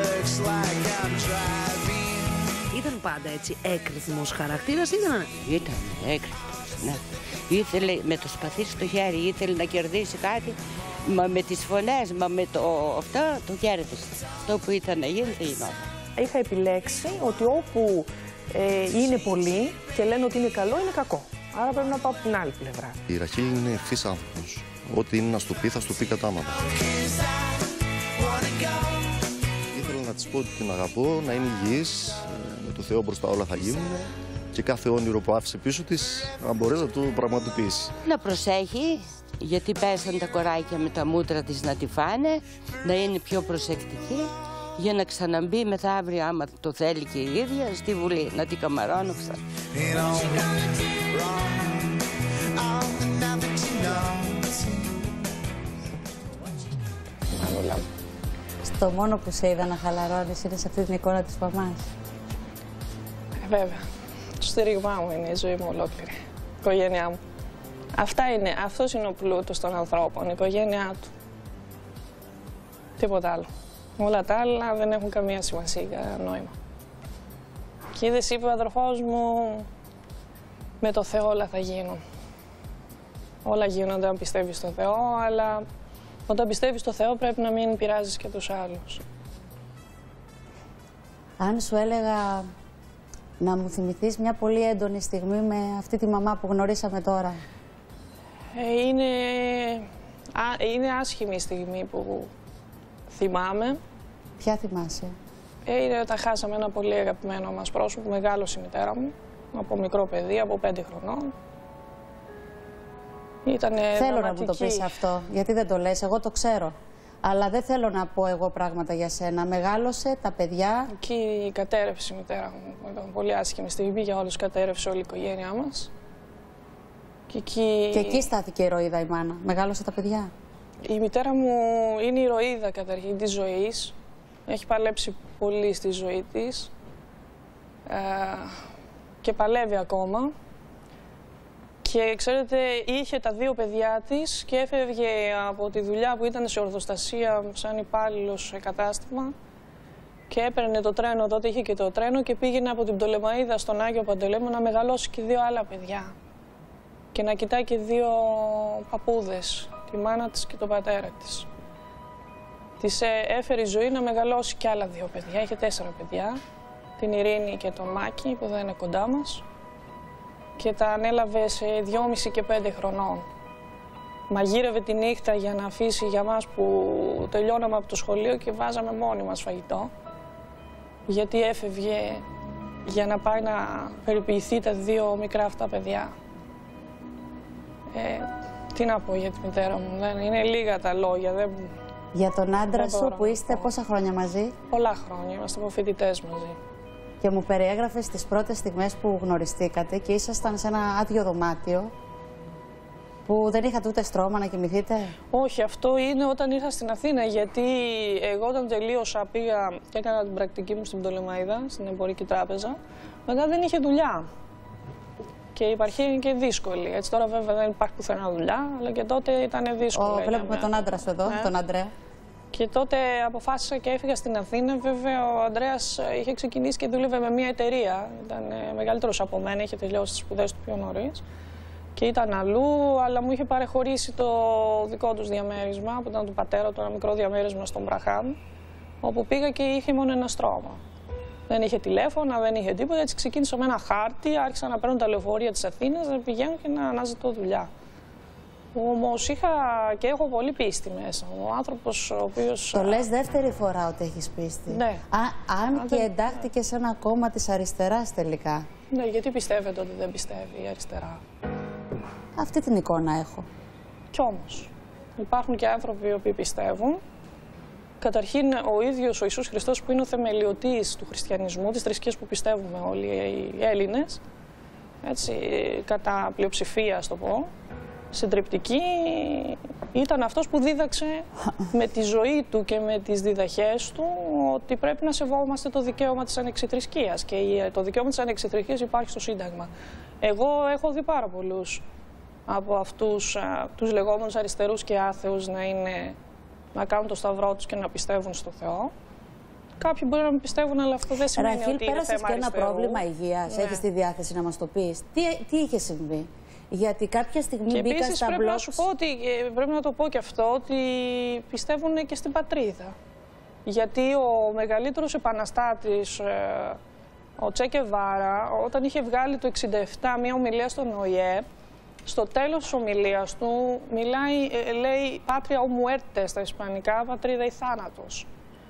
Ήταν πάντα έτσι έκρηθμος χαρακτήρας ή δεν? Ήταν έκρηθμος, ναι. Ήθελε με το σπαθί στο χέρι, ήθελε να κερδίσει κάτι, μα με τις φωνές, μα με το αυτό το κέρδισε. Αυτό που ήταν να γίνει θα γινόταν. Είχα επιλέξει ότι όπου ε, είναι πολλοί και λένε ότι είναι καλό, είναι κακό. Άρα πρέπει να πάω από την άλλη πλευρά. Η Ραχήλ είναι ευθύς άνθρωπος. Ό,τι είναι να στο πει, θα στο πει κατάματα. Ήθελα να της πω ότι την αγαπώ, να είναι υγιής, με το Θεό μπροστά όλα θα γίνουν και κάθε όνειρο που άφησε πίσω της να μπορέσει να το πραγματοποιήσει. Να προσέχει, γιατί πέσαν τα κοράκια με τα μούτρα της να τη φάνε, να είναι πιο προσεκτική, για να ξαναμπεί μεθαύριο, άμα το θέλει και η ίδια, στη Βουλή, να την καμαρώνω ξανά. Στο μόνο που σε είδα να χαλαρώνεις είναι σε αυτή την εικόνα της μαμάς. Ε, βέβαια. Το στήριγμά μου είναι η ζωή μου ολόκληρη. Η οικογένειά μου. Αυτά είναι, αυτός είναι ο πλούτος των ανθρώπων, η οικογένειά του. Τίποτα άλλο. Όλα τα άλλα δεν έχουν καμία σημασία, κανένα νόημα. Και είδες, είπε ο αδερφός μου, με το Θεό όλα θα γίνουν. Όλα γίνονται αν πιστεύεις στο Θεό, αλλά όταν πιστεύεις στο Θεό πρέπει να μην πειράζεις και τους άλλους. Αν σου έλεγα να μου θυμηθείς μια πολύ έντονη στιγμή με αυτή τη μαμά που γνωρίσαμε τώρα. Ε, είναι, α, είναι άσχημη η στιγμή που θυμάμαι. Ποια θυμάσαι? Ε, είναι όταν χάσαμε ένα πολύ αγαπημένο μας πρόσωπο, μεγάλωσε η μητέρα μου, από μικρό παιδί, από πέντε χρονών. Ήτανε θέλω δραματική. να μου το πεις αυτό, γιατί δεν το λες, εγώ το ξέρω. Αλλά δεν θέλω να πω εγώ πράγματα για σένα. Μεγάλωσε, τα παιδιά. Εκεί κατέρευσε η μητέρα μου. Ήταν πολύ άσχημη στιγμή για όλους. Κατέρευσε όλη η οικογένειά μας. Και εκεί... και εκεί στάθηκε η ηρωίδα η μάνα. Μεγάλωσε τα παιδιά. Η μητέρα μου είναι η ηρωίδα καταρχήν της ζωής. Έχει παλέψει πολύ στη ζωή της. Ε, και παλεύει ακόμα. Και ξέρετε, είχε τα δύο παιδιά της και έφευγε από τη δουλειά που ήταν σε ορθοστασία σαν υπάλληλος σε κατάστημα και έπαιρνε το τρένο, τότε είχε και το τρένο και πήγαινε από την Πτολεμαΐδα στον Άγιο Παντελεήμονα να μεγαλώσει και δύο άλλα παιδιά και να κοιτάει και δύο παππούδες, τη μάνα της και τον πατέρα της. Της έφερε η ζωή να μεγαλώσει και άλλα δύο παιδιά, είχε τέσσερα παιδιά, την Ειρήνη και τον Μάκη που δεν είναι κοντά μας. Και τα ανέλαβε σε δυόμισι και πέντε χρονών. Μαγείρευε τη νύχτα για να αφήσει για μας που τελειώναμε από το σχολείο και βάζαμε μόνοι μας φαγητό. Γιατί έφευγε για να πάει να περιποιηθεί τα δύο μικρά αυτά παιδιά. Ε, τι να πω για τη μητέρα μου, δεν, είναι λίγα τα λόγια. Δεν, για τον άντρα δεν σου που είστε πόσα χρόνια μαζί? Πολλά χρόνια, είμαστε από φοιτητές μαζί. Και μου περιέγραφες τις πρώτες στιγμές που γνωριστήκατε και ήσασταν σε ένα άδειο δωμάτιο που δεν είχατε ούτε στρώμα να κοιμηθείτε. Όχι, αυτό είναι όταν ήρθα στην Αθήνα, γιατί εγώ όταν τελείωσα πήγα και έκανα την πρακτική μου στην Πτολεμαΐδα, στην Εμπορική Τράπεζα, μετά δεν είχε δουλειά. Και η επαρχία είναι και δύσκολη. Έτσι τώρα βέβαια δεν υπάρχει πουθενά δουλειά, αλλά και τότε ήταν δύσκολο. Oh, βλέπουμε τον άντρα σου εδώ, ε. τον Αντρέα. Και τότε αποφάσισα και έφυγα στην Αθήνα. Βέβαια, ο Ανδρέας είχε ξεκινήσει και δούλευε με μια εταιρεία. Ήταν μεγαλύτερος από μένα, είχε τελειώσει τις σπουδές του πιο νωρίς. Και ήταν αλλού, αλλά μου είχε παρεχωρήσει το δικό τους διαμέρισμα, που ήταν του πατέρα του, ένα μικρό διαμέρισμα στον Μπραχάμ, όπου πήγα και είχε μόνο ένα στρώμα. Δεν είχε τηλέφωνα, δεν είχε τίποτα. Έτσι ξεκίνησα με ένα χάρτη, άρχισα να παίρνω τα λεωφορεία της Αθήνας, να πηγαίνω και να αναζητώ δουλειά. Όμως είχα και έχω πολύ πίστη μέσα μου. Ο άνθρωπος ο οποίος... Το λες δεύτερη φορά ότι έχεις πίστη. Ναι. Α, αν Α, και δεν... εντάχθηκε σε ένα κόμμα της αριστεράς τελικά. Ναι, γιατί πιστεύετε ότι δεν πιστεύει η αριστερά? Αυτή την εικόνα έχω. Κι όμως, υπάρχουν και άνθρωποι οι οποίοι πιστεύουν. Καταρχήν, ο ίδιος ο Ιησούς Χριστός που είναι ο θεμελιωτής του χριστιανισμού, της θρησκείας που πιστεύουμε όλοι οι Έλληνες, έτσι, κατά πλειοψηφία, ας το πω, συντριπτική, ήταν αυτός που δίδαξε με τη ζωή του και με τις διδαχές του ότι πρέπει να σεβόμαστε το δικαίωμα της ανεξιθρησκείας και το δικαίωμα της ανεξιθρησκείας υπάρχει στο Σύνταγμα. Εγώ έχω δει πάρα πολλούς από αυτούς α, τους λεγόμενους αριστερούς και άθεους να, είναι, να κάνουν το σταυρό τους και να πιστεύουν στο Θεό. Κάποιοι μπορεί να μην πιστεύουν, αλλά αυτό δεν σημαίνει Ραχίλ, ότι είναι θέμα πέρασες και ένα αριστερού. πρόβλημα υγείας, Ναι. έχεις τη διάθεση να μας το πεις. Τι, τι είχε συμβεί? Γιατί κάποια στιγμή και μπήκα επίσης στα πρέπει blogs... να σου πω ότι, πρέπει να το πω και αυτό, ότι πιστεύουν και στην πατρίδα. Γιατί ο μεγαλύτερος επαναστάτης, ο Τσε Γκεβάρα, όταν είχε βγάλει το εξήντα επτά μια ομιλία στον Ο Η Ε, στο τέλος της ομιλίας του μιλάει, λέει «Patria o muerte» στα ισπανικά, πατρίδα ή θάνατος.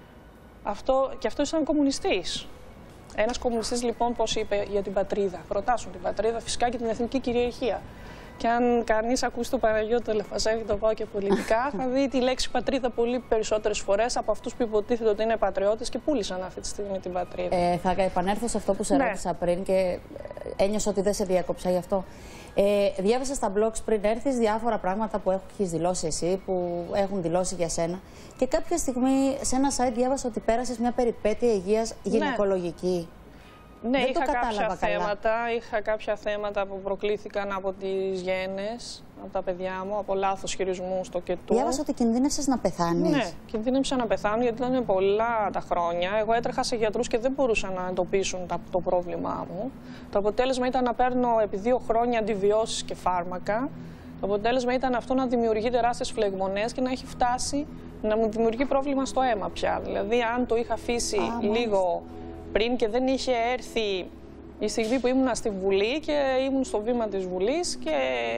Αυτό, και αυτό ήταν κομμουνιστής. Ένας κομμουνιστής λοιπόν πώς είπε για την πατρίδα? Προτάσουν την πατρίδα φυσικά και την εθνική κυριαρχία. Και αν κανείς ακούσει το Παναγιώτο Λεφαζέρη, το πάω και πολιτικά, θα δει τη λέξη πατρίδα πολύ περισσότερες φορές από αυτούς που υποτίθεται ότι είναι πατριώτες και πούλησαν αυτή τη στιγμή την πατρίδα. Ε, θα επανέλθω σε αυτό που σε ναι. ρώτησα πριν και ένιωσα ότι δεν σε διάκοψα γι' αυτό. Ε, διάβασα στα blogs πριν έρθεις διάφορα πράγματα που έχεις δηλώσει εσύ, που έχουν δηλώσει για σένα. Και κάποια στιγμή σε ένα site διάβασα ότι πέρασες μια περιπέτεια υγείας γυναικολογική. Ναι, δεν είχα το κάποια καλά. θέματα, είχα κάποια θέματα που προκλήθηκαν από τις γένες, από τα παιδιά μου, από λάθος χειρισμού στο κετού. Διάβασα ότι κινδύνευσες να πεθάνεις. Ναι, κινδύνευσα να πεθάνω γιατί ήταν πολλά τα χρόνια. Εγώ έτρεχα σε γιατρούς και δεν μπορούσαν να εντοπίσουν το πρόβλημά μου. Το αποτέλεσμα ήταν να παίρνω επί δύο χρόνια αντιβιώσεις και φάρμακα Το αποτέλεσμα ήταν αυτό να δημιουργεί τεράστιες φλεγμονές και να έχει φτάσει να μου δημιουργεί πρόβλημα στο αίμα πια. Δηλαδή, αν το είχα αφήσει Α, λίγο πριν και δεν είχε έρθει η στιγμή που ήμουνα στη Βουλή και ήμουν στο βήμα της Βουλής και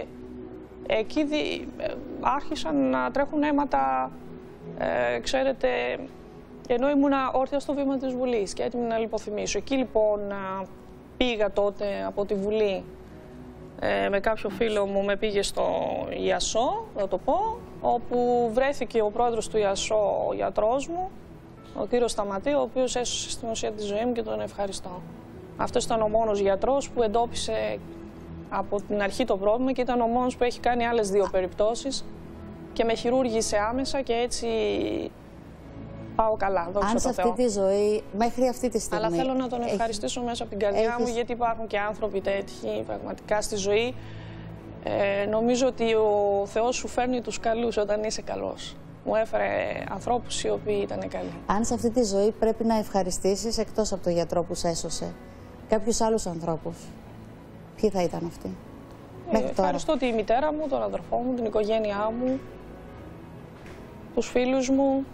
εκεί δι... άρχισαν να τρέχουν αίματα, ε, ξέρετε, ενώ ήμουνα όρθια στο βήμα της Βουλής και έτοιμη να λιποθυμίσω. Εκεί λοιπόν πήγα τότε από τη Βουλή ε, με κάποιο φίλο μου, με πήγε στο Ιασό, θα το πω, όπου βρέθηκε ο πρόεδρος του Ιασό, ο γιατρός μου, ο κύριος Σταματή, ο οποίος έσωσε στην ουσία τη ζωή μου και τον ευχαριστώ. Αυτός ήταν ο μόνος γιατρός που εντόπισε από την αρχή το πρόβλημα και ήταν ο μόνος που έχει κάνει άλλες δύο περιπτώσεις και με χειρούργησε άμεσα και έτσι πάω καλά, δόξα Αν σε τω Θεώ. αυτή τη ζωή, μέχρι αυτή τη στιγμή... Αλλά θέλω να τον ευχαριστήσω έχει... μέσα από την καρδιά Έχεις... μου, γιατί υπάρχουν και άνθρωποι τέτοιοι πραγματικά στη ζωή. Ε, νομίζω ότι ο Θεός σου φέρνει τους καλούς όταν είσαι καλός. Μου έφερε ανθρώπους οι οποίοι ήταν καλοί. Αν σε αυτή τη ζωή πρέπει να ευχαριστήσεις, εκτός από τον γιατρό που σε έσωσε, κάποιους άλλους ανθρώπους, ποιοι θα ήταν αυτοί? Ε, ευχαριστώ τη μητέρα μου, τον αδερφό μου, την οικογένειά μου, τους φίλους μου,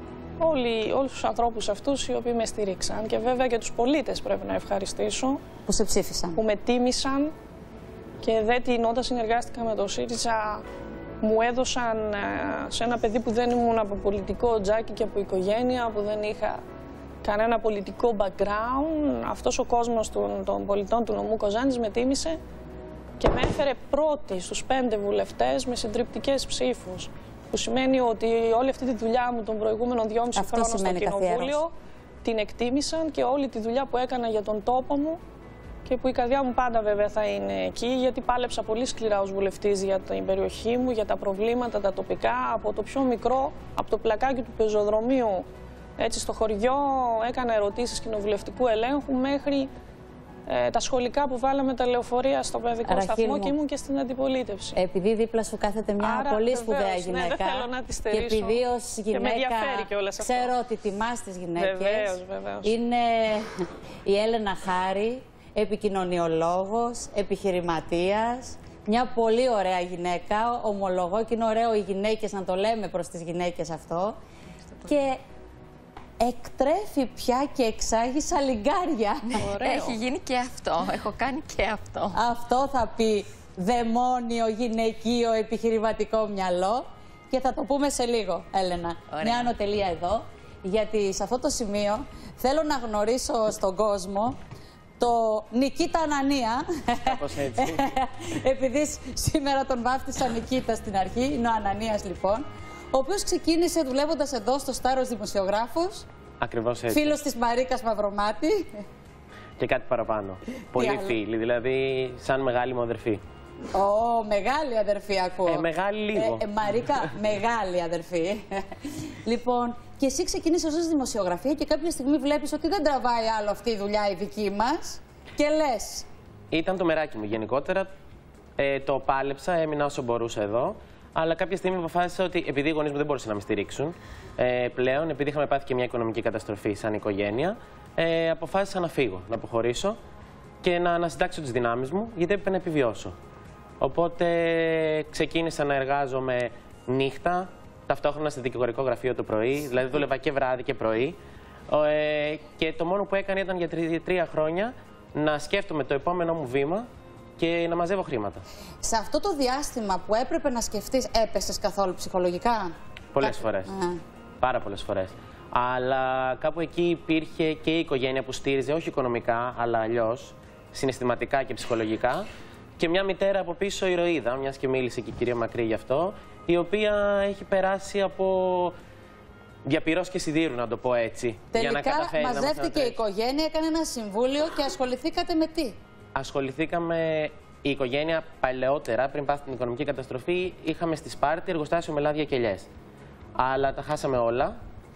όλοι, όλους τους ανθρώπους αυτούς οι οποίοι με στηρίξαν. Και βέβαια και τους πολίτες πρέπει να ευχαριστήσω. Που σε ψήφισαν. Που με τίμησαν και δέτη όταν συνεργάστηκα με το ΣΥΡΙΖΑ μου έδωσαν σε ένα παιδί που δεν ήμουν από πολιτικό τζάκι και από οικογένεια, που δεν είχα κανένα πολιτικό background. Αυτός ο κόσμος των, των πολιτών του νομού Κοζάνης με τίμησε και με έφερε πρώτη στους πέντε βουλευτές με συντριπτικές ψήφους. Που σημαίνει ότι όλη αυτή τη δουλειά μου των προηγούμενων δυόμιση χρόνων στο Κοινοβούλιο την εκτίμησαν και όλη τη δουλειά που έκανα για τον τόπο μου και που η καρδιά μου πάντα βέβαια θα είναι εκεί, γιατί πάλεψα πολύ σκληρά ως βουλευτής για την περιοχή μου, για τα προβλήματα, τα τοπικά, από το πιο μικρό, από το πλακάκι του πεζοδρομίου, έτσι στο χωριό, έκανα ερωτήσεις κοινοβουλευτικού ελέγχου μέχρι ε, τα σχολικά που βάλαμε τα λεωφορεία στο παιδικό Ραχίλ σταθμό μου. Και ήμουν και στην αντιπολίτευση. Επειδή δίπλα σου κάθεται μια Άρα, πολύ σπουδαία βεβαίως, γυναίκα. Ναι, δεν θέλω να τη στερήσω. Και επειδή ως γυναίκα ξέρω ότι τιμάς τις γυναίκες. Βεβαίως, βεβαίως. Είναι η Έλενα Χάρη, επικοινωνιολόγος, επιχειρηματίας, μια πολύ ωραία γυναίκα, ομολογώ και είναι ωραίο οι γυναίκες να το λέμε προς τις γυναίκες αυτό. Και εκτρέφει πια και εξάγει σαλιγκάρια. Έχει γίνει και αυτό, έχω κάνει και αυτό. Αυτό θα πει δαιμόνιο, γυναικείο, επιχειρηματικό μυαλό. Και θα το πούμε σε λίγο, Έλενα. Ωραία. Μια ανωτελεία εδώ, γιατί σε αυτό το σημείο θέλω να γνωρίσω στον κόσμο το Νικήτα Ανανία. Κάπως έτσι. Επειδή σήμερα τον βάφτισα Νικήτα στην αρχή, είναι ο Ανανίας λοιπόν, ο οποίος ξεκίνησε δουλεύοντας εδώ στο Στάρος δημοσιογράφος. Ακριβώς έτσι. Φίλος της Μαρίκας Μαυρομάτη. Και κάτι παραπάνω. Πολύ φίλοι, δηλαδή σαν μεγάλη μου αδερφή. Ω, μεγάλη αδερφή ακούω. Ε, μεγάλη λίγο. Ε, ε, Μαρίκα, μεγάλη αδερφή. Λοιπόν, και εσύ ξεκίνησες ως δημοσιογραφία και κάποια στιγμή βλέπεις ότι δεν τραβάει άλλο αυτή η δουλειά η δική μας και λες. Ήταν το μεράκι μου γενικότερα. Ε, το πάλεψα, έμεινα όσο μπορούσα εδώ. Αλλά κάποια στιγμή αποφάσισα ότι επειδή οι γονείς μου δεν μπορούσαν να με στηρίξουν ε, πλέον, επειδή είχαμε πάθει και μια οικονομική καταστροφή σαν οικογένεια, ε, αποφάσισα να φύγω, να αποχωρήσω και να ανασυντάξω τις δυνάμεις μου, γιατί έπρεπε να επιβιώσω. Οπότε ξεκίνησα να εργάζομαι νύχτα, ταυτόχρονα στο δικηγορικό γραφείο το πρωί, δηλαδή δούλευα και βράδυ και πρωί. Ε, και το μόνο που έκανα ήταν για τρία, τρία χρόνια να σκέφτομαι το επόμενό μου βήμα και να μαζεύω χρήματα. Σε αυτό το διάστημα που έπρεπε να σκεφτείς, έπεσες καθόλου ψυχολογικά? Πολλές Κά... φορές. Α. Πάρα πολλές φορές. Αλλά κάπου εκεί υπήρχε και η οικογένεια που στήριζε, όχι οικονομικά, αλλά αλλιώς, συναισθηματικά και ψυχολογικά. Και μια μητέρα από πίσω, ηρωίδα, μιας και μίλησε και η κυρία Μακρύ γι' αυτό, η οποία έχει περάσει από διαπυρός και σιδήρου, να το πω έτσι. Τελικά για να καταφέρει μαζεύτηκε να η οικογένεια, έκανε ένα συμβούλιο και ασχοληθήκατε με τι? Ασχοληθήκαμε η οικογένεια παλαιότερα, πριν πάθει την οικονομική καταστροφή, είχαμε στη Σπάρτη εργοστάσιο με λάδια και ελιές. Αλλά τα χάσαμε όλα,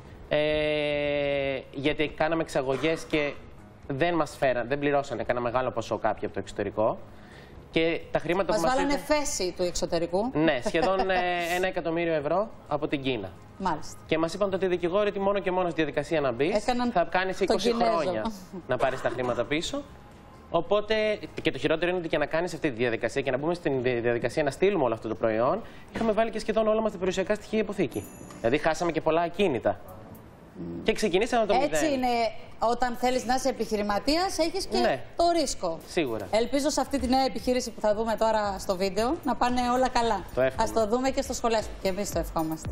ε, γιατί κάναμε εξαγωγές και δεν μας φέραν, δεν πληρώσανε κανένα μεγάλο ποσό κάποιοι από το εξωτερικό. Και τα χρήματα μας που μας βάλανε ήρθαν... θέση του εξωτερικού. Ναι, σχεδόν ε, ένα εκατομμύριο ευρώ από την Κίνα. Μάλιστα. Και μας είπαν τότε οι δικηγόροι ότι μόνο και μόνο στη διαδικασία να μπεις θα κάνεις είκοσι χρόνια να πάρεις τα χρήματα πίσω. Οπότε και το χειρότερο είναι ότι και να κάνει αυτή τη διαδικασία και να μπούμε στην διαδικασία να στείλουμε όλο αυτό το προϊόν, είχαμε βάλει και σχεδόν όλα μα τα περιουσιακά στοιχεία υποθήκη. Δηλαδή, χάσαμε και πολλά ακίνητα. Mm. Και ξεκινήσαμε το μηδέν. Έτσι είναι, όταν θέλεις να είσαι επιχειρηματίας, έχεις και ναι. το ρίσκο. Σίγουρα. Ελπίζω σε αυτή τη νέα επιχείρηση που θα δούμε τώρα στο βίντεο να πάνε όλα καλά. Το εύχομαι. Ας το δούμε και στο σχολείο και εμείς το ευχόμαστε.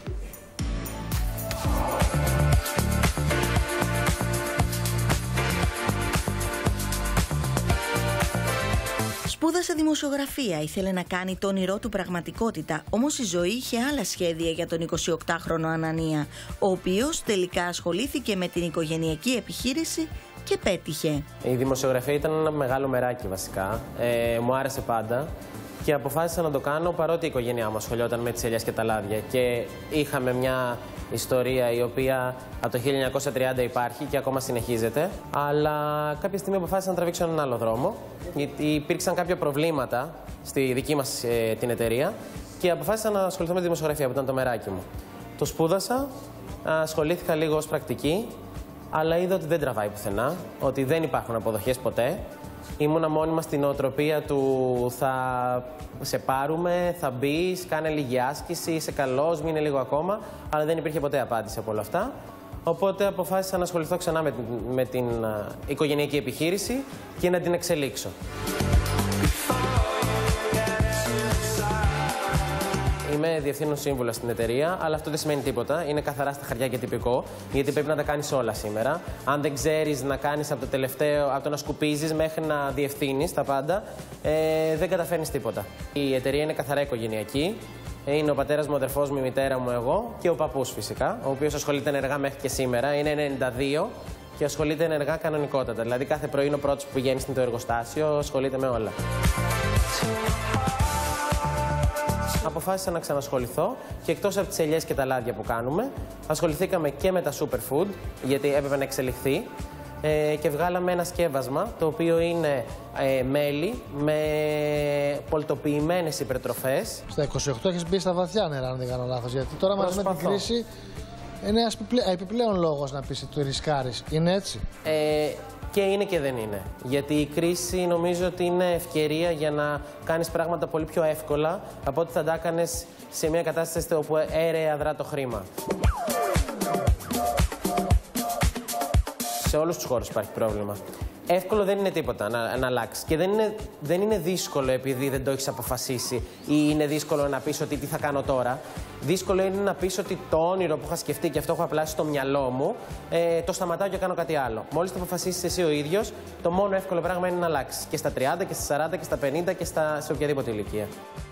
Σπούδασε δημοσιογραφία, ήθελε να κάνει το όνειρό του πραγματικότητα, όμως η ζωή είχε άλλα σχέδια για τον εικοσιοκτάχρονο Ανανία, ο οποίος τελικά ασχολήθηκε με την οικογενειακή επιχείρηση και πέτυχε. Η δημοσιογραφία ήταν ένα μεγάλο μεράκι βασικά, ε, μου άρεσε πάντα και αποφάσισα να το κάνω παρότι η οικογένειά μου ασχολιόταν με τις ελιές και τα λάδια και είχαμε μια ιστορία η οποία από το χίλια εννιακόσια τριάντα υπάρχει και ακόμα συνεχίζεται, αλλά κάποια στιγμή αποφάσισα να τραβήξω έναν άλλο δρόμο γιατί υπήρξαν κάποια προβλήματα στη δική μας ε, την εταιρεία και αποφάσισα να ασχοληθώ με τη δημοσιογραφία που ήταν το μεράκι μου. Το σπούδασα, ασχολήθηκα λίγο ως πρακτική, αλλά είδα ότι δεν τραβάει πουθενά, ότι δεν υπάρχουν αποδοχές ποτέ. Ήμουνα μόνιμα στην νοοτροπία του θα σε πάρουμε, θα μπεις, κάνε λίγη άσκηση, είσαι καλός, μείνε λίγο ακόμα, αλλά δεν υπήρχε ποτέ απάντηση από όλα αυτά. Οπότε αποφάσισα να ασχοληθώ ξανά με την, με την uh, οικογενειακή επιχείρηση και να την εξελίξω. Είμαι διευθύνων σύμβουλα στην εταιρεία, αλλά αυτό δεν σημαίνει τίποτα. Είναι καθαρά στα χαρτιά και τυπικό, γιατί πρέπει να τα κάνεις όλα σήμερα. Αν δεν ξέρεις να κάνεις από το τελευταίο, από το να σκουπίζεις μέχρι να διευθύνεις τα πάντα, ε, δεν καταφέρνεις τίποτα. Η εταιρεία είναι καθαρά οικογενειακή. Είναι ο πατέρας μου, ο αδερφός μου, η μητέρα μου, εγώ και ο παππούς φυσικά, ο οποίος ασχολείται ενεργά μέχρι και σήμερα. Είναι ενενήντα δύο και ασχολείται ενεργά κανονικότατα. Δηλαδή κάθε πρωί είναι ο πρώτος που πηγαίνει στο εργοστάσιο, ασχολείται με όλα. Αποφάσισα να ξανασχοληθώ και εκτός από τις ελιές και τα λάδια που κάνουμε, ασχοληθήκαμε και με τα superfood, γιατί έπρεπε να εξελιχθεί ε, και βγάλαμε ένα σκεύασμα το οποίο είναι ε, μέλι με πολτοποιημένες υπερτροφές. Στα είκοσι οκτώ έχεις μπει στα βαθιά νερά, αν δεν κάνω λάθος, γιατί τώρα μαζί με την κρίση είναι ένας επιπλέον λόγος να πεις ότι ρισκάρεις. Είναι έτσι? Ε, Και είναι και δεν είναι. Γιατί η κρίση νομίζω ότι είναι ευκαιρία για να κάνεις πράγματα πολύ πιο εύκολα από ό,τι θα τα έκανες σε μια κατάσταση όπου έρεε αδρά το χρήμα. Σε όλους τους χώρους υπάρχει πρόβλημα. Εύκολο δεν είναι τίποτα να, να αλλάξει. Και δεν είναι, δεν είναι δύσκολο επειδή δεν το έχεις αποφασίσει ή είναι δύσκολο να πεις ότι τι θα κάνω τώρα. Δύσκολο είναι να πεις ότι το όνειρο που είχα σκεφτεί και αυτό έχω απλάσει στο μυαλό μου, ε, το σταματάω και κάνω κάτι άλλο. Μόλις το αποφασίσεις εσύ ο ίδιος, το μόνο εύκολο πράγμα είναι να αλλάξεις. Και στα τριάντα και στα σαράντα και στα πενήντα και στα, σε οποιαδήποτε ηλικία.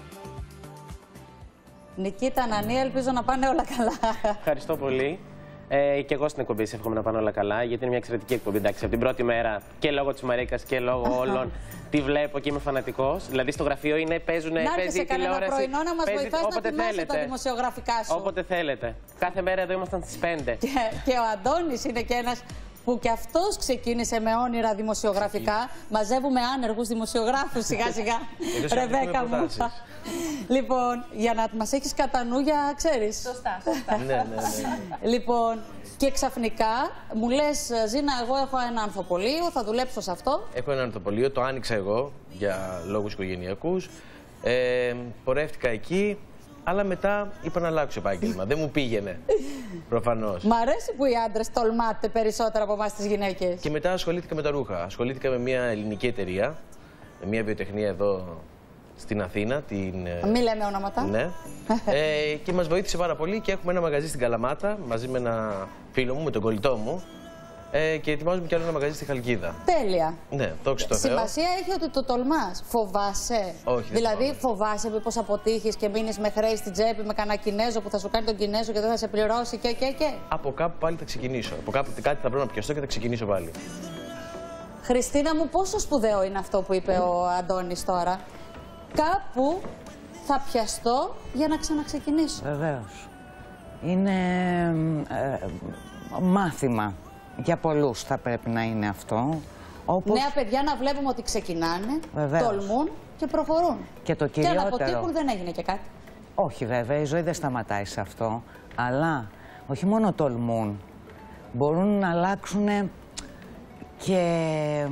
Νικήτα, Ανανία, ελπίζω να πάνε όλα καλά. Ευχαριστώ πολύ. Ε, και εγώ στην εκπομπή σε εύχομαι να πάνε όλα καλά, γιατί είναι μια εξαιρετική εκπομπή. Εντάξει, από την πρώτη μέρα και λόγω της Μαρίκας και λόγω όλων τη βλέπω και είμαι φανατικός. Δηλαδή στο γραφείο είναι, παίζουν, να παίζει σε κανένα τηλεόραση. Πρωινό να μας παίζει, βοηθάς να ετοιμάσεις θέλετε. τα δημοσιογραφικά σου. Όποτε θέλετε. Κάθε μέρα εδώ ήμασταν στις πέντε. Και, και ο Αντώνης είναι και ένας που κι αυτός ξεκίνησε με όνειρα δημοσιογραφικά. Μαζεύουμε άνεργους δημοσιογράφους σιγά σιγά. Ρεβέκα μου. Λοιπόν, για να μας έχεις κατά νου, για ξέρεις. Σωστά, σωστά. ναι, ναι, ναι. Λοιπόν, και ξαφνικά μου λες, Ζήνα, εγώ έχω ένα ανθοπολείο, θα δουλέψω σε αυτό. Έχω ένα ανθοπολείο, το άνοιξα εγώ για λόγους οικογενειακούς. Ε, πορεύτηκα εκεί, αλλά μετά είπα να αλλάξω επάγγελμα. Δεν μου πήγαινε, προφανώς. Μ' αρέσει που οι άντρες τολμάτε περισσότερο από εμάς τις γυναίκες. Και μετά ασχολήθηκα με τα ρούχα. Ασχολήθηκα με μια ελληνική εταιρεία, με μια βιοτεχνία εδώ στην Αθήνα. Την... Μην λέμε ονόματα. Ναι. ε, και μας βοήθησε πάρα πολύ και έχουμε ένα μαγαζί στην Καλαμάτα μαζί με ένα φίλο μου, με τον κολλητό μου. Ε, και ετοιμάζουμε κι άλλο ένα μαγαζί στη Χαλκίδα. Τέλεια. Ναι, δόξα τω Θεώ. Σημασία έχει ότι το τολμάς. Φοβάσαι? Όχι. Δηλαδή, δεν φοβάσαι μήπως αποτύχεις και μείνεις με χρέη στην τσέπη με κανένα Κινέζο που θα σου κάνει τον Κινέζο και δεν θα σε πληρώσει και και και. Από κάπου πάλι θα ξεκινήσω. Από κάπου κάτι θα πρέπει να πιαστώ και θα ξεκινήσω πάλι. Χριστίνα μου, πόσο σπουδαίο είναι αυτό που είπε ο Αντώνης τώρα. Κάπου θα πιαστώ για να ξαναξεκινήσω. Βεβαίως. Είναι ε, μάθημα. Για πολλούς θα πρέπει να είναι αυτό. Όπως... Νέα παιδιά να βλέπουμε ότι ξεκινάνε, Βεβαίως. τολμούν και προχωρούν. Και το κυριότερο... Και αν αποτύχουν δεν έγινε και κάτι. Όχι βέβαια, η ζωή δεν σταματάει σε αυτό. Αλλά όχι μόνο τολμούν, μπορούν να αλλάξουν και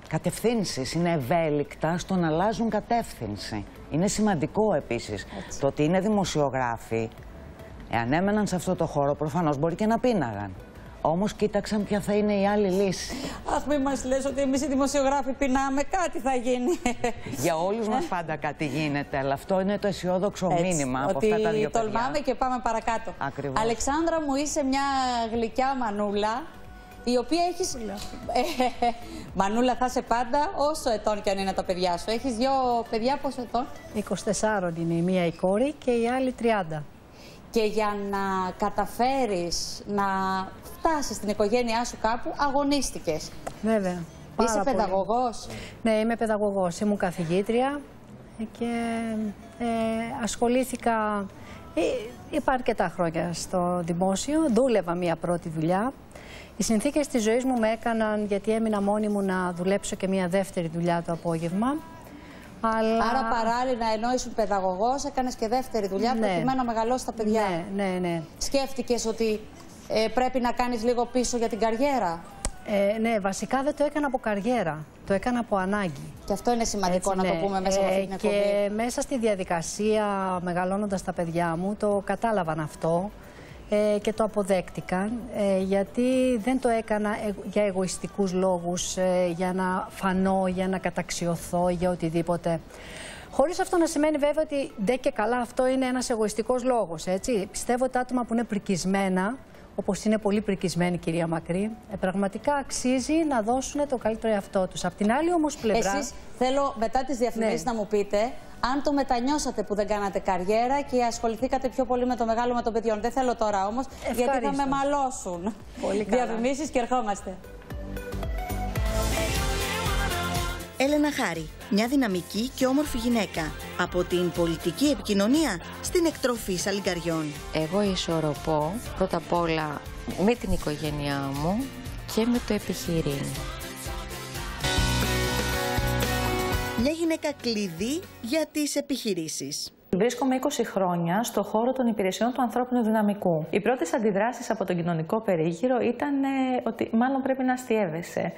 κατευθύνσεις, είναι ευέλικτα στο να αλλάζουν κατεύθυνση. Είναι σημαντικό επίσης το ότι είναι δημοσιογράφοι. Εάν έμεναν σε αυτό το χώρο, προφανώς μπορεί και να πίναγαν. Όμως κοίταξαν ποια θα είναι η άλλη λύση. Αχ, μην μας λες ότι εμείς οι δημοσιογράφοι πεινάμε, κάτι θα γίνει. Για όλους μας πάντα κάτι γίνεται, αλλά αυτό είναι το αισιόδοξο μήνυμα από αυτά τα δύο παιδιά. Τολμάμε και πάμε παρακάτω. Ακριβώς. Αλεξάνδρα μου, είσαι μια γλυκιά μανούλα, η οποία έχεις... Ε, μανούλα θα είσαι πάντα, όσο ετών και αν είναι τα παιδιά σου. Έχεις δύο παιδιά, πόσο ετών? είκοσι τέσσερα είναι η μία η κόρη και η άλλη τριάντα. Και για να καταφέρεις να φτάσεις στην οικογένειά σου κάπου, αγωνίστηκες. Βέβαια. Είσαι παιδαγωγός? Ναι, είμαι παιδαγωγός. Ήμουν καθηγήτρια και ε, ασχολήθηκα, ε, είπα αρκετά χρόνια στο δημόσιο, δούλευα μία πρώτη δουλειά. Οι συνθήκες της ζωής μου με έκαναν, γιατί έμεινα μόνη μου, να δουλέψω και μία δεύτερη δουλειά το απόγευμα. Αλλά... Άρα παράλληλα, ενώ ήσουν παιδαγωγός, έκανες και δεύτερη δουλειά, ναι, προκειμένου να μεγαλώσει τα παιδιά. Ναι, ναι, ναι. Σκέφτηκες ότι ε, πρέπει να κάνεις λίγο πίσω για την καριέρα? Ε, ναι, βασικά δεν το έκανα από καριέρα. Το έκανα από ανάγκη. Και αυτό είναι σημαντικό. Έτσι, να ναι, το πούμε μέσα ε, από αυτή την εκπομπή. Και μέσα στη διαδικασία, μεγαλώνοντας τα παιδιά μου, το κατάλαβαν αυτό ε, και το αποδέκτηκαν, ε, γιατί δεν το έκανα ε, για εγωιστικούς λόγους, ε, για να φανώ, για να καταξιωθώ, για οτιδήποτε. Χωρίς αυτό να σημαίνει βέβαια ότι ντε και καλά αυτό είναι ένας εγωιστικός λόγος, έτσι. Πιστεύω ότι τα άτομα που είναι πρικισμένα, όπως είναι πολύ πρικισμένη η κυρία Μακρύ, ε, πραγματικά αξίζει να δώσουν το καλύτερο εαυτό τους. Απ' την άλλη όμως πλευρά... Εσείς, θέλω μετά τις διαφημίσεις ναι. να μου πείτε αν το μετανιώσατε που δεν κάνατε καριέρα και ασχοληθήκατε πιο πολύ με το μεγάλωμα των παιδιών. Δεν θέλω τώρα όμως, γιατί θα με μαλώσουν. Πολύ καλά. Διαφημίσεις και ερχόμαστε. Έλενα Χάρη, μια δυναμική και όμορφη γυναίκα. Από την πολιτική επικοινωνία στην εκτροφή σαλιγκαριών. Εγώ ισορροπώ πρώτα απ' όλα με την οικογένειά μου και με το επιχειρήν. Μια γυναίκα κλειδί για τις επιχειρήσεις. Βρίσκομαι είκοσι χρόνια στο χώρο των υπηρεσιών του ανθρώπινου δυναμικού. Οι πρώτες αντιδράσεις από τον κοινωνικό περίγυρο ήταν ε, ότι μάλλον πρέπει να αστιεύεσαι.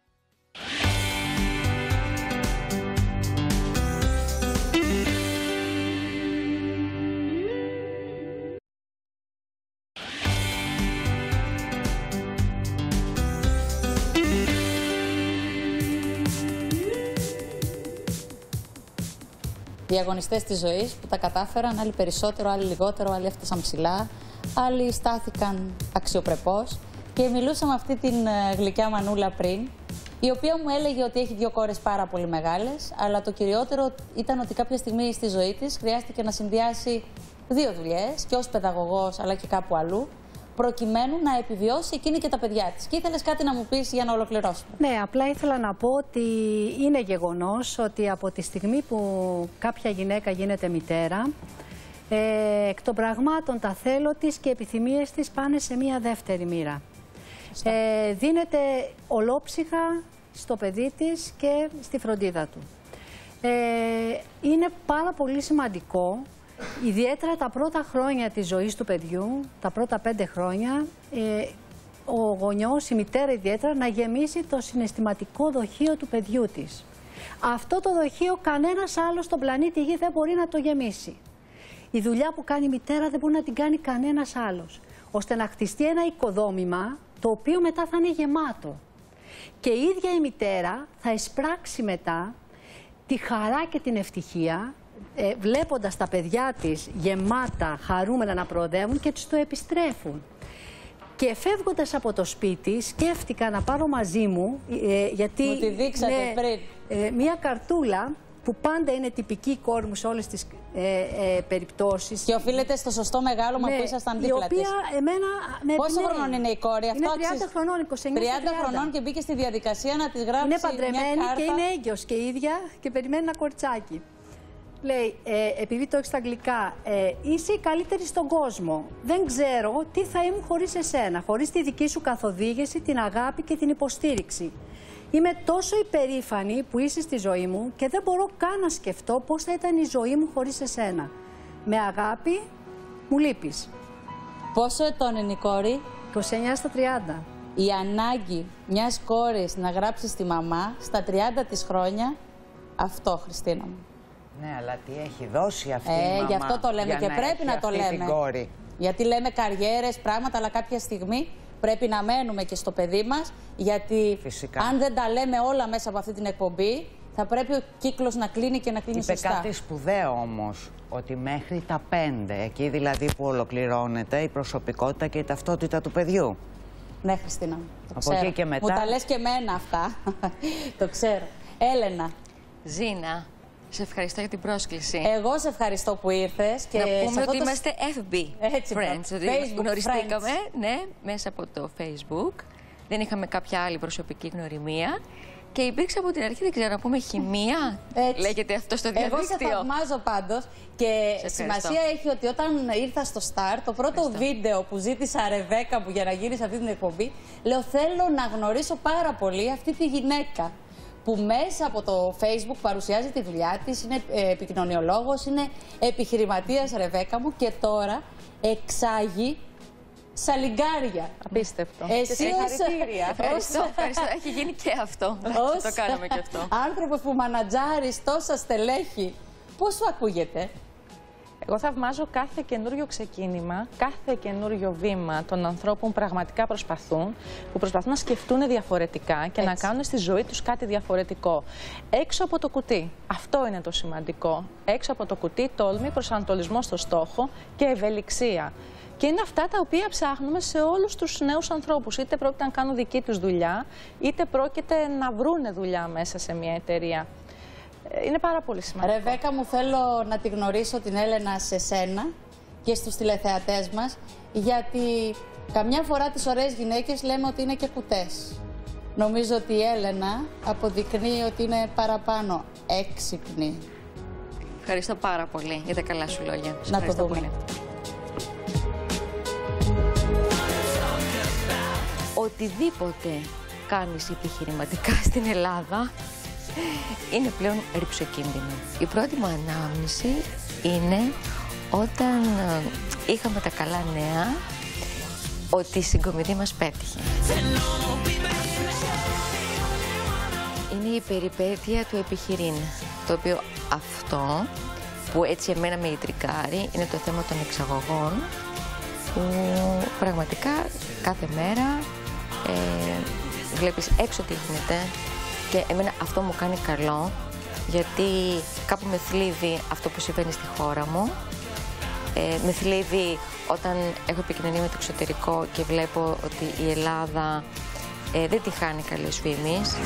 Οι αγωνιστές της ζωής που τα κατάφεραν, άλλοι περισσότερο, άλλοι λιγότερο, άλλοι έφτασαν ψηλά, άλλοι στάθηκαν αξιοπρεπώς. Και μιλούσα με αυτή την γλυκιά μανούλα πριν, η οποία μου έλεγε ότι έχει δύο κόρες πάρα πολύ μεγάλες, αλλά το κυριότερο ήταν ότι κάποια στιγμή στη ζωή της χρειάστηκε να συνδυάσει δύο δουλειές, και ως παιδαγωγός αλλά και κάπου αλλού, προκειμένου να επιβιώσει εκείνη και τα παιδιά της. Και ήθελες κάτι να μου πεις για να ολοκληρώσουμε? Ναι, απλά ήθελα να πω ότι είναι γεγονός ότι από τη στιγμή που κάποια γυναίκα γίνεται μητέρα, ε, εκ των πραγμάτων τα θέλω της και οι επιθυμίες της πάνε σε μία δεύτερη μοίρα. Ε, δίνεται ολόψυχα στο παιδί της και στη φροντίδα του. Ε, είναι πάρα πολύ σημαντικό, ιδιαίτερα τα πρώτα χρόνια της ζωής του παιδιού, τα πρώτα πέντε χρόνια, ε, ο γονιός, η μητέρα ιδιαίτερα, να γεμίσει το συναισθηματικό δοχείο του παιδιού της. Αυτό το δοχείο κανένας άλλος στον πλανήτη Γη δεν μπορεί να το γεμίσει. Η δουλειά που κάνει η μητέρα δεν μπορεί να την κάνει κανένας άλλος, ώστε να χτιστεί ένα οικοδόμημα το οποίο μετά θα είναι γεμάτο. Και η ίδια η μητέρα θα εισπράξει μετά τη χαρά και την ευτυχία, ε, βλέποντας τα παιδιά της γεμάτα, χαρούμενα να προοδεύουν και τους το επιστρέφουν. Και φεύγοντας από το σπίτι, σκέφτηκα να πάρω μαζί μου, ε, γιατί... Μου τη δείξατε ναι, πριν. Ε, μία καρτούλα που πάντα είναι τυπική η κόρη μου σε όλες τις ε, ε, περιπτώσεις. Και οφείλεται στο σωστό μεγάλωμα ναι, που ήσασταν δίπλα της. Η οποία εμένα με Πόσο ναι, χρονών είναι η κόρη? Είναι αυτό τριάντα χρονών, είκοσι εννιά τριάντα χρονών και μπήκε στη διαδικασία να της γράψει είναι παντρεμένη μια κάρτα. Και είναι έγκυος και η ίδια και περιμένει ένα κοριτσάκι. Λέει, ε, επειδή το έχει στα αγγλικά, ε, είσαι η καλύτερη στον κόσμο. Δεν ξέρω τι θα ήμουν χωρίς εσένα, χωρίς τη δική σου καθοδήγηση, την αγάπη και την υποστήριξη. Είμαι τόσο υπερήφανη που είσαι στη ζωή μου και δεν μπορώ καν να σκεφτώ πώς θα ήταν η ζωή μου χωρίς εσένα. Με αγάπη, μου λείπεις. Πόσο ετών είναι η κόρη? είκοσι εννιά στα τριάντα. η ανάγκη μιας κόρης να γράψει στη μαμά στα τριάντα της χρόνια, αυτό, Χριστίνα μου. Ναι, αλλά τι έχει δώσει αυτή ε, η μαμά γι' αυτό το λέμε για και να πρέπει να το λέμε. Την κόρη. Γιατί λέμε καριέρες, πράγματα, αλλά κάποια στιγμή πρέπει να μένουμε και στο παιδί μας, γιατί Φυσικά. αν δεν τα λέμε όλα μέσα από αυτή την εκπομπή, θα πρέπει ο κύκλος να κλείνει και να κλείνει Είπε σωστά. κάτι σπουδαίο όμως, ότι μέχρι τα πέντε, εκεί δηλαδή που ολοκληρώνεται η προσωπικότητα και η ταυτότητα του παιδιού. Ναι, Χριστίνα, το από ξέρω. εκεί και μετά. Μου τα λες και εμένα αυτά. Το ξέρω. Έλενα. Ζήνα, σε ευχαριστώ για την πρόσκληση. Εγώ σε ευχαριστώ που ήρθες. Και να πούμε σε ότι το... είμαστε εφ μπι Έτσι, friends, ότι Facebook γνωριστήκαμε friends. ναι, μέσα από το Facebook. Δεν είχαμε κάποια άλλη προσωπική γνωριμία. Και υπήρξε από την αρχή, δεν ξέρω, να πούμε χημεία. Έτσι. Λέγεται αυτό στο διαδίκτυο. Εγώ σε θαυμάζω πάντως. Και σημασία έχει ότι όταν ήρθα στο Star, το πρώτο ευχαριστώ. βίντεο που ζήτησα, Ρεβέκα, που για να γίνει σε αυτή την εκπομπή, λέω θέλω να γνωρίσω πάρα πολύ αυτή τη γυναίκα που μέσα από το Facebook παρουσιάζει τη δουλειά της, είναι επικοινωνιολόγος, είναι επιχειρηματίας, Ρεβέκα μου, και τώρα εξάγει σαλιγκάρια. Απίστευτο. Εσύ συγχαρητήρια. Ευχαριστώ, ευχαριστώ. Έχει γίνει και αυτό. Ως το κάνουμε και αυτό. άνθρωπος που μανατζάρεις τόσα στελέχη, πώς σου ακούγεται? Εγώ θαυμάζω κάθε καινούριο ξεκίνημα, κάθε καινούριο βήμα των ανθρώπων που πραγματικά προσπαθούν, που προσπαθούν να σκεφτούν διαφορετικά και Έτσι. να κάνουν στη ζωή τους κάτι διαφορετικό. Έξω από το κουτί. Αυτό είναι το σημαντικό. Έξω από το κουτί, τόλμη, προσανατολισμό στο στόχο και ευελιξία. Και είναι αυτά τα οποία ψάχνουμε σε όλους τους νέους ανθρώπους. Είτε πρόκειται να κάνουν δική τους δουλειά, είτε πρόκειται να βρούνε δουλειά μέσα σε μια εταιρεία. Είναι πάρα πολύ σημαντικό. Ρεβέκα μου, θέλω να τη γνωρίσω την Έλενα σε σένα και στους τηλεθεατές μας, γιατί καμιά φορά τις ωραίες γυναίκες λέμε ότι είναι και κουτές. Νομίζω ότι η Έλενα αποδεικνύει ότι είναι παραπάνω έξυπνη. Ευχαριστώ πάρα πολύ για τα καλά σου λόγια. Να το δούμε. Πολύ. Οτιδήποτε κάνεις επιχειρηματικά στην Ελλάδα είναι πλέον ρυψοκίνδυνο. Η πρώτη μου ανάμνηση είναι όταν είχαμε τα καλά νέα ότι η συγκομιδή μας πέτυχε. Είναι η περιπέτεια του επιχειρήν, το οποίο αυτό που έτσι εμένα με ιτρικάρει είναι το θέμα των εξαγωγών, που πραγματικά κάθε μέρα ε, βλέπεις έξω τι γίνεται και εμένα αυτό μου κάνει καλό, γιατί κάπου με θλίβει αυτό που συμβαίνει στη χώρα μου. Ε, με θλίβει όταν έχω επικοινωνία με το εξωτερικό και βλέπω ότι η Ελλάδα ε, δεν τη χάνει καλής φήμης.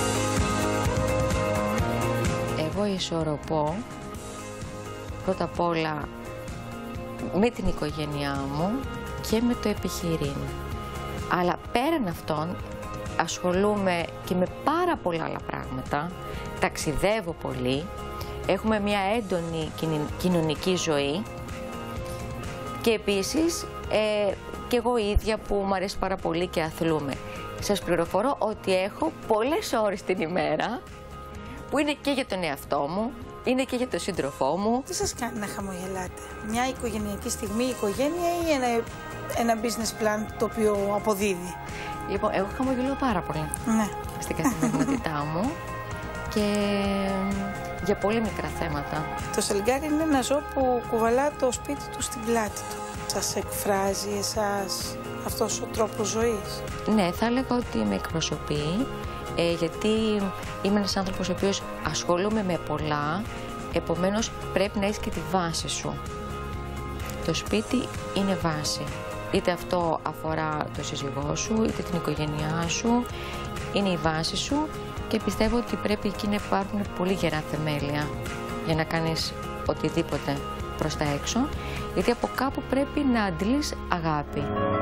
Εγώ ισορροπώ πρώτα απ' όλα με την οικογένειά μου και με το επιχειρήν. Αλλά πέραν αυτών ασχολούμαι και με πάρα πολλά άλλα πράγματα. Ταξιδεύω πολύ, έχουμε μια έντονη κοινωνική ζωή και επίσης ε, και εγώ ίδια που μου αρέσει πάρα πολύ και αθλούμε. Σας πληροφορώ ότι έχω πολλές ώρες την ημέρα που είναι και για τον εαυτό μου, είναι και για τον σύντροφό μου. Τι σας κάνει να χαμογελάτε? Μια οικογενειακή στιγμή, η οικογένεια ή ένα, ένα business plan το οποίο αποδίδει? Λοιπόν, εγώ χαμογελώ πάρα πολύ ναι. στην καθημερινότητά μου και για πολύ μικρά θέματα. Το σαλιγκάρι είναι ένα ζώο που κουβαλά το σπίτι του στην πλάτη του. Σας εκφράζει εσάς αυτός ο τρόπος ζωής? Ναι, θα έλεγα ότι με εκπροσωπεί, ε, γιατί είμαι ένας άνθρωπος ο οποίος ασχολούμαι με πολλά, επομένως πρέπει να έχεις και τη βάση σου. Το σπίτι είναι βάση. Είτε αυτό αφορά το σύζυγό σου, είτε την οικογένειά σου, είναι η βάση σου και πιστεύω ότι πρέπει εκεί να υπάρχουν πολύ γερά θεμέλια για να κάνεις οτιδήποτε προς τα έξω, γιατί από κάπου πρέπει να αντλείς αγάπη.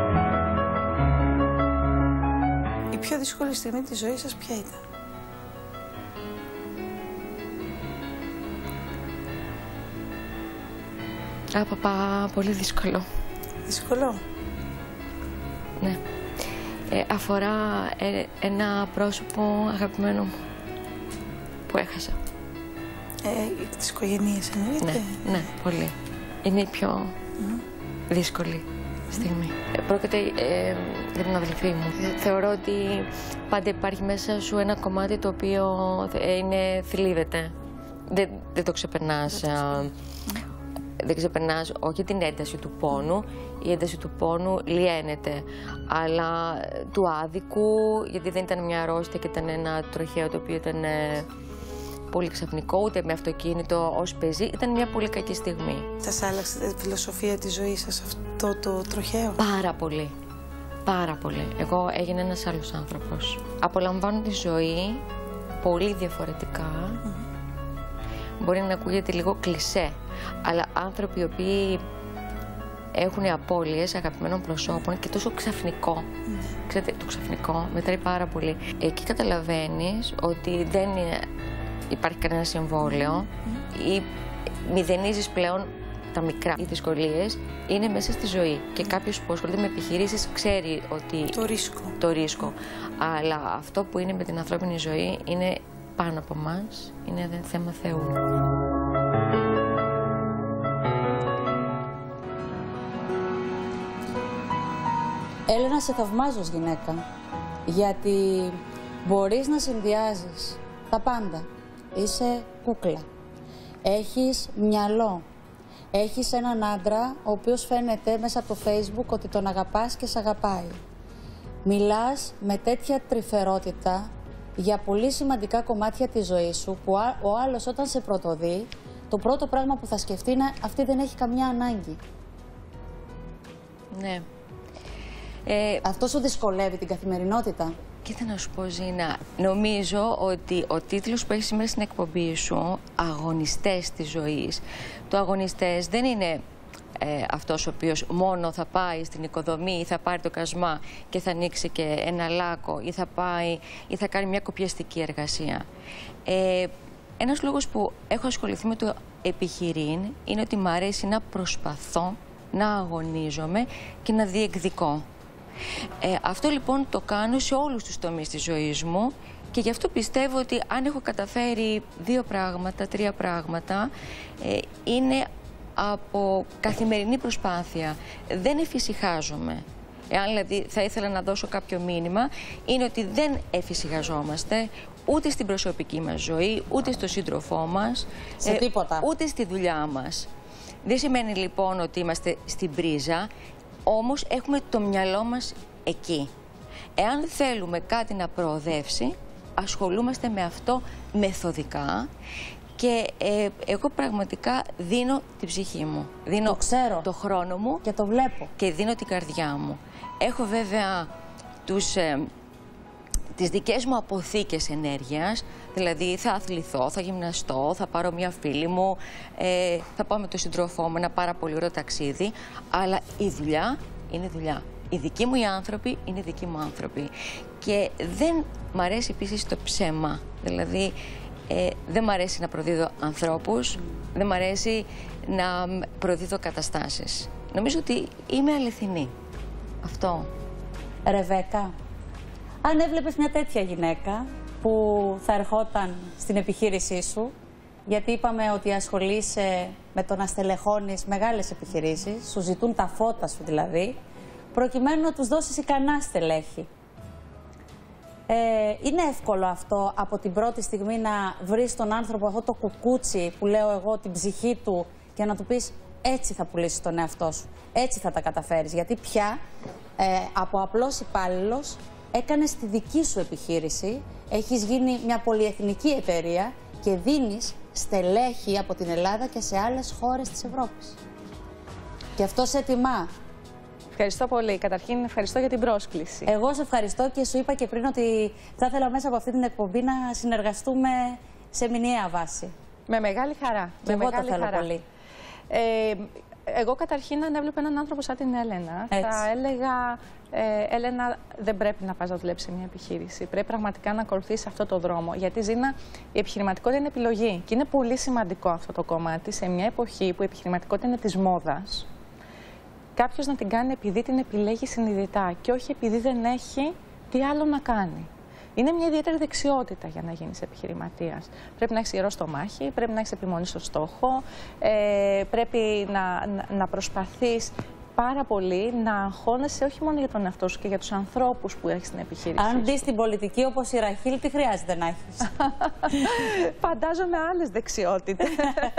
Η πιο δύσκολη στιγμή της ζωής σας ποια ήταν? Α, παπά, πολύ δύσκολο. Δύσκολο? Ναι. Ε, αφορά ε, ένα πρόσωπο αγαπημένο μου που έχασα. Ε, τις οικογένειες εννοείται? Ναι, ναι, πολύ. Είναι η πιο mm. δύσκολη. στιγμή. Πρόκειται ε, για την αδελφή μου. Θεωρώ ότι πάντα υπάρχει μέσα σου ένα κομμάτι το οποίο είναι, θλίβεται. Δεν, δεν το ξεπερνάς. Δεν, δεν ξεπερνάς όχι την ένταση του πόνου. Η ένταση του πόνου λιένεται. Αλλά του άδικου, γιατί δεν ήταν μια αρρώστια και ήταν ένα τροχαίο το οποίο ήταν πολύ ξαφνικό, ούτε με αυτοκίνητο ως πεζή. Ήταν μια πολύ κακή στιγμή. Σας άλλαξε τη φιλοσοφία της ζωής σας αυτό το τροχαίο? Πάρα πολύ. Πάρα πολύ. Εγώ έγινα ένας άλλος άνθρωπος. Απολαμβάνω τη ζωή πολύ διαφορετικά. Mm. Μπορεί να ακούγεται λίγο κλισέ, αλλά άνθρωποι οι οποίοι έχουν απώλειες αγαπημένων προσώπων και τόσο ξαφνικό. Mm. Ξέρετε, το ξαφνικό μετράει πάρα πολύ. Εκεί καταλαβαίνεις ότι δεν υπάρχει κανένα συμβόλαιο mm. ή μηδενίζεις πλέον τα μικρά. Οι δυσκολίες είναι μέσα στη ζωή και κάποιος που ασχολείται με επιχειρήσεις ξέρει ότι το ρίσκο. το ρίσκο. Αλλά αυτό που είναι με την ανθρώπινη ζωή είναι πάνω από μας, είναι θέμα Θεού. Έλενα, σε θαυμάζω ως γυναίκα, γιατί μπορείς να συνδυάζεις τα πάντα. Είσαι κούκλα, έχεις μυαλό, έχεις έναν άντρα ο οποίος φαίνεται μέσα από το Facebook ότι τον αγαπάς και σε αγαπάει. Μιλάς με τέτοια τρυφερότητα για πολύ σημαντικά κομμάτια της ζωής σου, που ο άλλος όταν σε πρωτοδεί, το πρώτο πράγμα που θα σκεφτεί είναι αυτή δεν έχει καμιά ανάγκη. Ναι. Ε, Αυτό σου δυσκολεύει την καθημερινότητα? Κοίτα να σου πω, Ζήνα, νομίζω ότι ο τίτλος που έχει σήμερα στην εκπομπή σου, «Αγωνιστές της ζωής», το αγωνιστές δεν είναι ε, αυτός ο οποίος μόνο θα πάει στην οικοδομή ή θα πάρει το κασμά και θα ανοίξει και ένα λάκκο ή θα πάει ή θα κάνει μια κοπιαστική εργασία. Ε, ένας λόγος που έχω ασχοληθεί με το επιχειρήν είναι ότι μου αρέσει να προσπαθώ, να αγωνίζομαι και να διεκδικώ. Ε, αυτό λοιπόν το κάνω σε όλους τους τομείς της ζωής μου και γι' αυτό πιστεύω ότι αν έχω καταφέρει δύο πράγματα, τρία πράγματα, ε, είναι από καθημερινή προσπάθεια. Δεν εφησυχάζομαι. Εάν δηλαδή θα ήθελα να δώσω κάποιο μήνυμα, είναι ότι δεν εφησυχαζόμαστε ούτε στην προσωπική μας ζωή, ούτε στο σύντροφό μας, σε ε, τίποτα. Ούτε στη δουλειά μας. Δεν σημαίνει λοιπόν ότι είμαστε στην πρίζα, όμως έχουμε το μυαλό μας εκεί. Εάν θέλουμε κάτι να προοδεύσει, ασχολούμαστε με αυτό μεθοδικά και ε, εγώ πραγματικά δίνω την ψυχή μου. Δίνω το ξέρω. Το χρόνο μου και το βλέπω. Και δίνω την καρδιά μου. Έχω βέβαια τους, ε, τις δικές μου αποθήκες ενέργειας, δηλαδή θα αθληθώ, θα γυμναστώ, θα πάρω μια φίλη μου, ε, θα πάω με τον σύντροφό μου ένα πάρα πολύ ωραίο ταξίδι, αλλά η δουλειά είναι δουλειά. Οι δικοί μου οι άνθρωποι είναι δικοί μου άνθρωποι. Και δεν μ' αρέσει επίσης το ψέμα, δηλαδή ε, δεν μ' αρέσει να προδίδω ανθρώπους, δεν μ' αρέσει να προδίδω καταστάσεις. Νομίζω ότι είμαι αληθινή. Αυτό. Ρεβέκα, αν έβλεπες μια τέτοια γυναίκα που θα ερχόταν στην επιχείρησή σου, γιατί είπαμε ότι ασχολείσαι με το να στελεχώνεις μεγάλες επιχειρήσεις, σου ζητούν τα φώτα σου δηλαδή, προκειμένου να τους δώσεις ικανά στελέχη. Ε, είναι εύκολο αυτό από την πρώτη στιγμή να βρεις τον άνθρωπο αυτό το κουκούτσι που λέω εγώ, την ψυχή του, και να του πεις έτσι θα πουλήσεις τον εαυτό σου, έτσι θα τα καταφέρεις, γιατί πια ε, από απλός υπάλληλος έκανες τη δική σου επιχείρηση, έχεις γίνει μια πολυεθνική εταιρεία και δίνεις στελέχη από την Ελλάδα και σε άλλες χώρες της Ευρώπης. Και αυτό σε τιμά. Ευχαριστώ πολύ. Καταρχήν, ευχαριστώ για την πρόσκληση. Εγώ σε ευχαριστώ και σου είπα και πριν ότι θα ήθελα μέσα από αυτή την εκπομπή να συνεργαστούμε σε μηνιαία βάση. Με μεγάλη χαρά. Και με εγώ μεγάλη το θέλω χαρά. πολύ. Ε, εγώ καταρχήν, αν έβλεπα έναν άνθρωπο σαν την Έλενα, Έτσι. θα έλεγα ε, Έλενα, δεν πρέπει να πας να δουλέψεις σε μια επιχείρηση. Πρέπει πραγματικά να ακολουθήσεις αυτό το δρόμο. Γιατί, Ζήνα, η επιχειρηματικότητα είναι επιλογή. Και είναι πολύ σημαντικό αυτό το κομμάτι σε μια εποχή που η επιχειρηματικότητα είναι της μόδας. Κάποιος να την κάνει επειδή την επιλέγει συνειδητά και όχι επειδή δεν έχει τι άλλο να κάνει. Είναι μια ιδιαίτερη δεξιότητα για να γίνεις επιχειρηματίας. Πρέπει να έχεις ιερό στομάχι, πρέπει να έχεις επιμονή στο στόχο, ε, πρέπει να, να, να προσπαθείς πάρα πολύ να αγχώνεσαι όχι μόνο για τον εαυτό σου και για τους ανθρώπους που έχεις στην επιχείρηση. Αν μπει στην πολιτική όπως η Ραχίλ, τι χρειάζεται να έχεις? Φαντάζομαι άλλες δεξιότητες.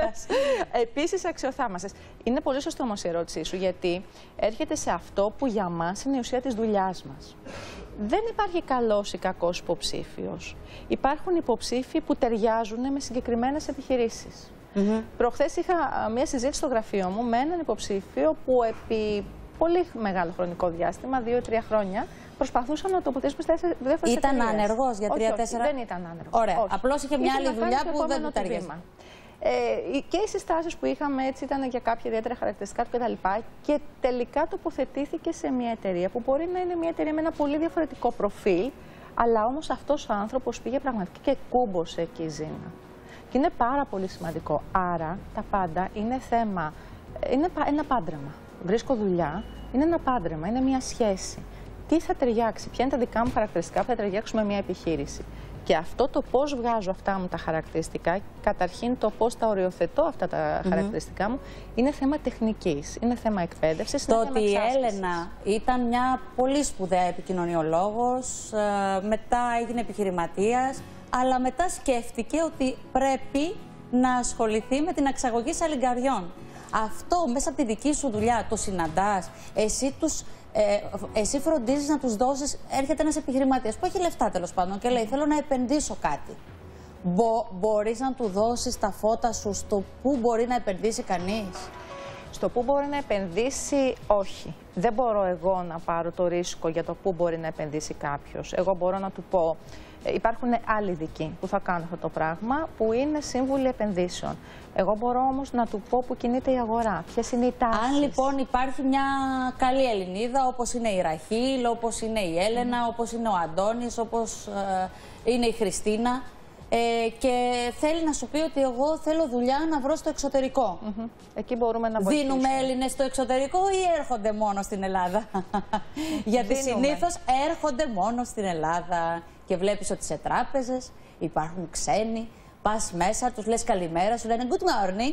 Επίσης, αξιοθάμασες. Είναι πολύ σωστό όμως η ερώτησή σου, γιατί έρχεται σε αυτό που για μας είναι η ουσία της δουλειάς μας. Δεν υπάρχει καλός ή κακός υποψήφιος. Υπάρχουν υποψήφοι που ταιριάζουν με συγκεκριμένες επιχειρήσεις. Mm-hmm. Προχθές είχα μία συζήτηση στο γραφείο μου με έναν υποψήφιο που επί πολύ μεγάλο χρονικό διάστημα, δύο ή τρία χρόνια, προσπαθούσαν να τοποθετήσουμε σε διάφορες Ήταν εταιρείες. άνεργος για τρία τέσσερα Δεν ήταν άνεργος. Ωραία. Απλώς είχε μια άλλη δουλειά που δεν του ταιριάζει. Ε, και οι συστάσεις που είχαμε έτσι ήταν για κάποια ιδιαίτερα χαρακτηριστικά του κτλ. Και τελικά τοποθετήθηκε σε μια εταιρεία που μπορεί να είναι μια εταιρεία με ένα πολύ διαφορετικό προφίλ, αλλά όμως αυτός ο άνθρωπος πήγε πραγματικά και κούμπωσε εκεί η ζήνα. Και είναι πάρα πολύ σημαντικό. Άρα τα πάντα είναι θέμα, είναι ένα πάντρεμα. Βρίσκω δουλειά, είναι ένα πάντρεμα, είναι μια σχέση. Τι θα ταιριάξει, ποια είναι τα δικά μου χαρακτηριστικά που θα ταιριάξουν με μια επιχείρηση. Και αυτό το πώς βγάζω αυτά μου τα χαρακτηριστικά, καταρχήν το πώς τα οριοθετώ αυτά τα mm-hmm. χαρακτηριστικά μου, είναι θέμα τεχνικής, είναι θέμα εκπαίδευσης. Το ότι η Έλενα ήταν μια πολύ σπουδαία επικοινωνιολόγος, μετά έγινε επιχειρηματίας, αλλά μετά σκέφτηκε ότι πρέπει να ασχοληθεί με την εξαγωγή σαλιγκαριών. Αυτό μέσα από τη δική σου δουλειά το συναντάς, εσύ τους... Ε, εσύ φροντίζεις να τους δώσεις, έρχεται ένας επιχειρηματίας που έχει λεφτά τέλος πάντων και λέει θέλω να επενδύσω κάτι. Μπο, μπορείς να του δώσεις τα φώτα σου στο πού μπορεί να επενδύσει κανείς? Στο πού μπορεί να επενδύσει, όχι. Δεν μπορώ εγώ να πάρω το ρίσκο για το πού μπορεί να επενδύσει κάποιος. Εγώ μπορώ να του πω, υπάρχουν άλλοι ειδικοί που θα κάνουν αυτό το πράγμα, που είναι σύμβουλοι επενδύσεων. Εγώ μπορώ όμως να του πω που κινείται η αγορά, ποιες είναι οι τάσεις. Αν λοιπόν υπάρχει μια καλή Ελληνίδα, όπως είναι η Ραχίλ, όπως είναι η Έλενα, mm. όπως είναι ο Αντώνης, όπως ε, είναι η Χριστίνα, ε, και θέλει να σου πει ότι εγώ θέλω δουλειά να βρω στο εξωτερικό. Mm-hmm. Εκεί μπορούμε να βοηθήσουμε. Δίνουμε Έλληνες στο εξωτερικό ή έρχονται μόνο στην Ελλάδα? Γιατί συνήθως έρχονται μόνο στην Ελλάδα και βλέπεις ότι σε τράπεζες υπάρχουν ξένοι. Πας μέσα, τους λες καλημέρα, σου λένε good morning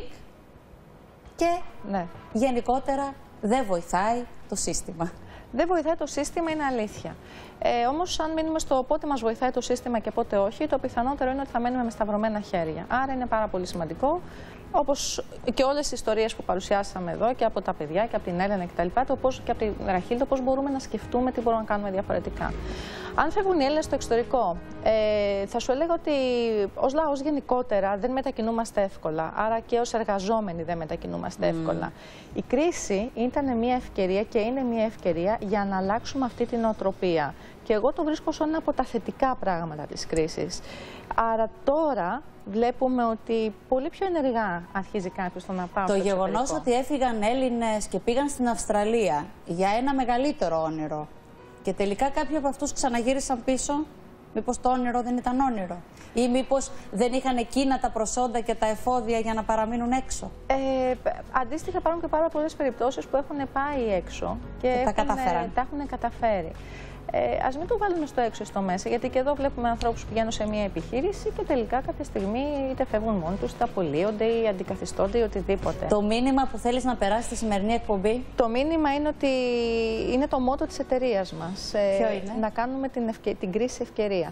και ναι. γενικότερα δεν βοηθάει το σύστημα. Δεν βοηθάει το σύστημα, είναι αλήθεια. Ε, όμως, αν μείνουμε στο πότε μας βοηθάει το σύστημα και πότε όχι, το πιθανότερο είναι ότι θα μένουμε με σταυρωμένα χέρια. Άρα είναι πάρα πολύ σημαντικό, όπως και όλες οι ιστορίες που παρουσιάσαμε εδώ και από τα παιδιά και από την Έλενα κτλ. Το πώς, και από την Ραχίλ, το πώς μπορούμε να σκεφτούμε τι μπορούμε να κάνουμε διαφορετικά. Αν φεύγουν οι Έλληνες στο εξωτερικό, ε, θα σου έλεγα ότι ως λαός γενικότερα δεν μετακινούμαστε εύκολα. Άρα και ως εργαζόμενοι δεν μετακινούμαστε mm. εύκολα. Η κρίση ήταν μια ευκαιρία και είναι μια ευκαιρία για να αλλάξουμε αυτή την νοοτροπία. Και εγώ το βρίσκω ως ένα από τα θετικά πράγματα της κρίσης. Άρα τώρα βλέπουμε ότι πολύ πιο ενεργά αρχίζει κάποιος το να πάει. Το γεγονός ότι έφυγαν Έλληνες και πήγαν στην Αυστραλία για ένα μεγαλύτερο όνειρο και τελικά κάποιοι από αυτούς ξαναγύρισαν πίσω, μήπως το όνειρο δεν ήταν όνειρο? Ή μήπως δεν είχαν εκείνα τα προσόντα και τα εφόδια για να παραμείνουν έξω? Ε, αντίστοιχα υπάρχουν και πάρα πολλές περιπτώσεις που έχουν πάει έξω και, και τα, έχουν, τα έχουν καταφέρει. Ε, ας μην το βάλουμε στο έξω στο μέσα, γιατί και εδώ βλέπουμε ανθρώπους που πηγαίνουν σε μια επιχείρηση και τελικά κάποια στιγμή είτε φεύγουν μόνοι τους, είτε απολύονται ή αντικαθιστώνται ή οτιδήποτε. Το μήνυμα που θέλεις να περάσει στη σημερινή εκπομπή? Το μήνυμα είναι ότι είναι το μότο της εταιρείας μας. Ποιο είναι? Να κάνουμε την, ευκαι... την κρίση ευκαιρία.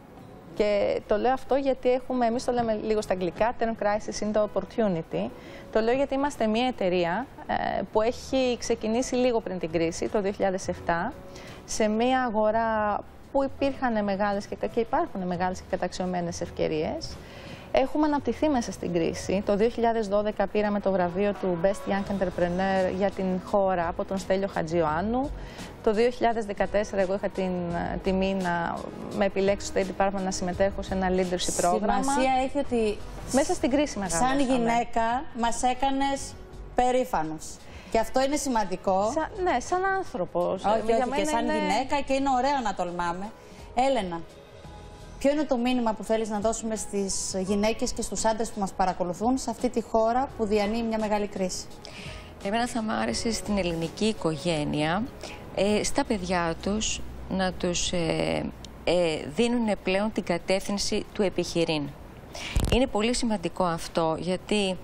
Και το λέω αυτό γιατί έχουμε, εμείς το λέμε λίγο στα αγγλικά, turn crisis into opportunity. Το λέω γιατί είμαστε μια εταιρεία ε, που έχει ξεκινήσει λίγο πριν την κρίση, το δύο χιλιάδες επτά, σε μια αγορά που υπήρχαν μεγάλες και, και υπάρχουν μεγάλες και καταξιωμένες ευκαιρίες. Έχουμε αναπτυχθεί μέσα στην κρίση. Το δύο χιλιάδες δώδεκα πήραμε το βραβείο του Best Young Entrepreneur για την χώρα από τον Στέλιο Χατζιωάννου. Το δύο χιλιάδες δεκατέσσερα εγώ είχα την τιμή να με επιλέξει στο State Department να συμμετέχω σε ένα leadership πρόγραμμα. Σημασία έχει ότι μέσα στην κρίση μεγάλωσαμε. Σαν γυναίκα μας έκανες περήφανος. Και αυτό είναι σημαντικό. Σα, ναι, σαν άνθρωπος. Όχι, όχι, και σαν είναι... γυναίκα, και είναι ωραίο να τολμάμε. Έλενα, ποιο είναι το μήνυμα που θέλεις να δώσουμε στις γυναίκες και στους άντρες που μας παρακολουθούν σε αυτή τη χώρα που διανύει μια μεγάλη κρίση? Εμένα θα μου άρεσε στην ελληνική οικογένεια, ε, στα παιδιά τους, να τους ε, ε, δίνουν πλέον την κατεύθυνση του επιχειρήν. Είναι πολύ σημαντικό αυτό, γιατί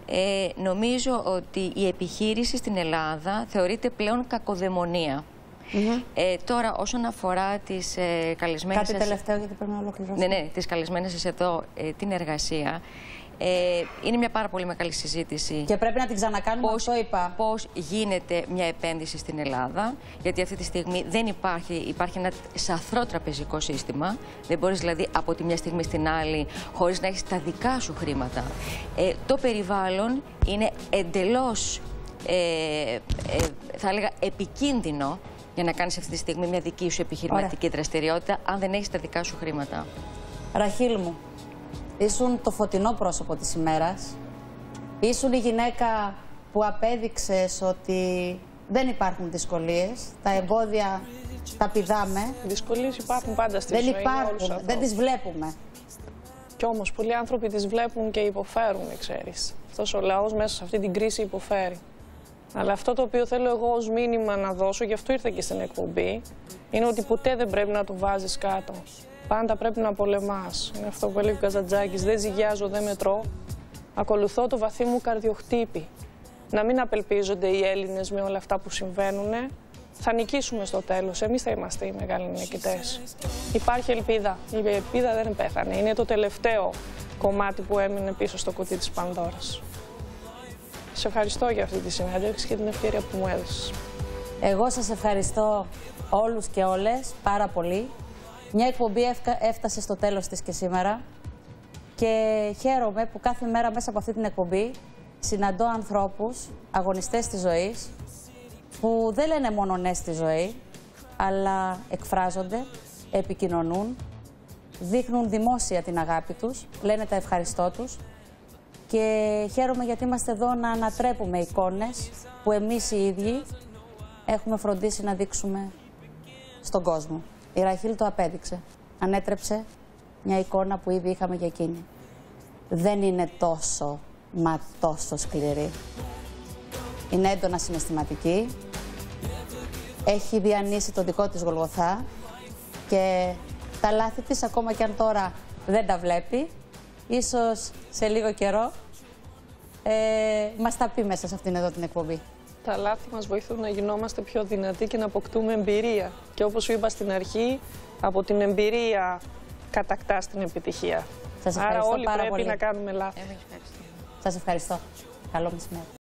Ε, νομίζω ότι η επιχείρηση στην Ελλάδα θεωρείται πλέον κακοδαιμονία. Mm-hmm. ε, τώρα, όσον αφορά τις ε, καλεσμένες... Κάτι σας... τελευταίο, γιατί πρέπει να ολοκληρώσουμε. Ναι, ναι, τις καλεσμένες σας εδώ, ε, την εργασία. Ε, είναι μια πάρα πολύ μεγάλη συζήτηση. Και πρέπει να την ξανακάνουμε, πώς, αυτό είπα. Πώς γίνεται μια επένδυση στην Ελλάδα, γιατί αυτή τη στιγμή δεν υπάρχει, υπάρχει ένα σαθρό τραπεζικό σύστημα. Δεν μπορείς δηλαδή από τη μια στιγμή στην άλλη, χωρίς να έχεις τα δικά σου χρήματα. Ε, το περιβάλλον είναι εντελώς, ε, ε, θα έλεγα, επικίνδυνο για να κάνεις αυτή τη στιγμή μια δική σου επιχειρηματική Ωραία. δραστηριότητα, αν δεν έχεις τα δικά σου χρήματα. Ραχίλ μου, ήσουν το φωτεινό πρόσωπο της ημέρας. Ήσουν η γυναίκα που απέδειξες ότι δεν υπάρχουν δυσκολίες. Τα εμπόδια τα πηδάμε. Οι δυσκολίες υπάρχουν πάντα στη δεν ζωή. Υπάρχουν, δεν τις βλέπουμε. Κι όμως πολλοί άνθρωποι τις βλέπουν και υποφέρουν, ξέρεις. Αυτός ο λαός μέσα σε αυτή την κρίση υποφέρει. Αλλά αυτό το οποίο θέλω εγώ ως μήνυμα να δώσω, γι' αυτό ήρθα και στην εκπομπή, είναι ότι ποτέ δεν πρέπει να το βάζεις κάτω. Πάντα πρέπει να πολεμάς. Είναι αυτό που έλεγε ο Καζαντζάκης. Δεν ζυγιάζω, δεν μετρώ. Ακολουθώ το βαθύ μου καρδιοχτύπη. Να μην απελπίζονται οι Έλληνες με όλα αυτά που συμβαίνουν. Θα νικήσουμε στο τέλος. Εμείς θα είμαστε οι μεγάλοι νικητές. Υπάρχει ελπίδα. Η ελπίδα δεν πέθανε. Είναι το τελευταίο κομμάτι που έμεινε πίσω στο κουτί της Πανδώρας. Σε ευχαριστώ για αυτή τη συνέντευξη και την ευκαιρία που μου έδωσες. Εγώ σας ευχαριστώ όλους και όλες πάρα πολύ. Μια εκπομπή έφτασε στο τέλος της και σήμερα και χαίρομαι που κάθε μέρα μέσα από αυτή την εκπομπή συναντώ ανθρώπους, αγωνιστές της ζωής, που δεν λένε μόνο ναι στη ζωή, αλλά εκφράζονται, επικοινωνούν, δείχνουν δημόσια την αγάπη τους, λένε τα ευχαριστώ τους και χαίρομαι γιατί είμαστε εδώ να ανατρέπουμε εικόνες που εμείς οι ίδιοι έχουμε φροντίσει να δείξουμε στον κόσμο. Η Ραχίλ το απέδειξε. Ανέτρεψε μια εικόνα που ήδη είχαμε για εκείνη. Δεν είναι τόσο, μα τόσο σκληρή. Είναι έντονα συναισθηματική. Έχει διανύσει τον δικό της Γολγοθά και τα λάθη της, ακόμα και αν τώρα δεν τα βλέπει, ίσως σε λίγο καιρό ε, μας τα πει μέσα σε αυτήν εδώ την εκπομπή. Τα λάθη μας βοηθούν να γινόμαστε πιο δυνατοί και να αποκτούμε εμπειρία. Και όπως σου είπα στην αρχή, από την εμπειρία κατακτάς την επιτυχία. Σας Άρα όλοι πάρα πρέπει πολύ. να κάνουμε λάθη. Σας ευχαριστώ. Καλό μεσημέρι.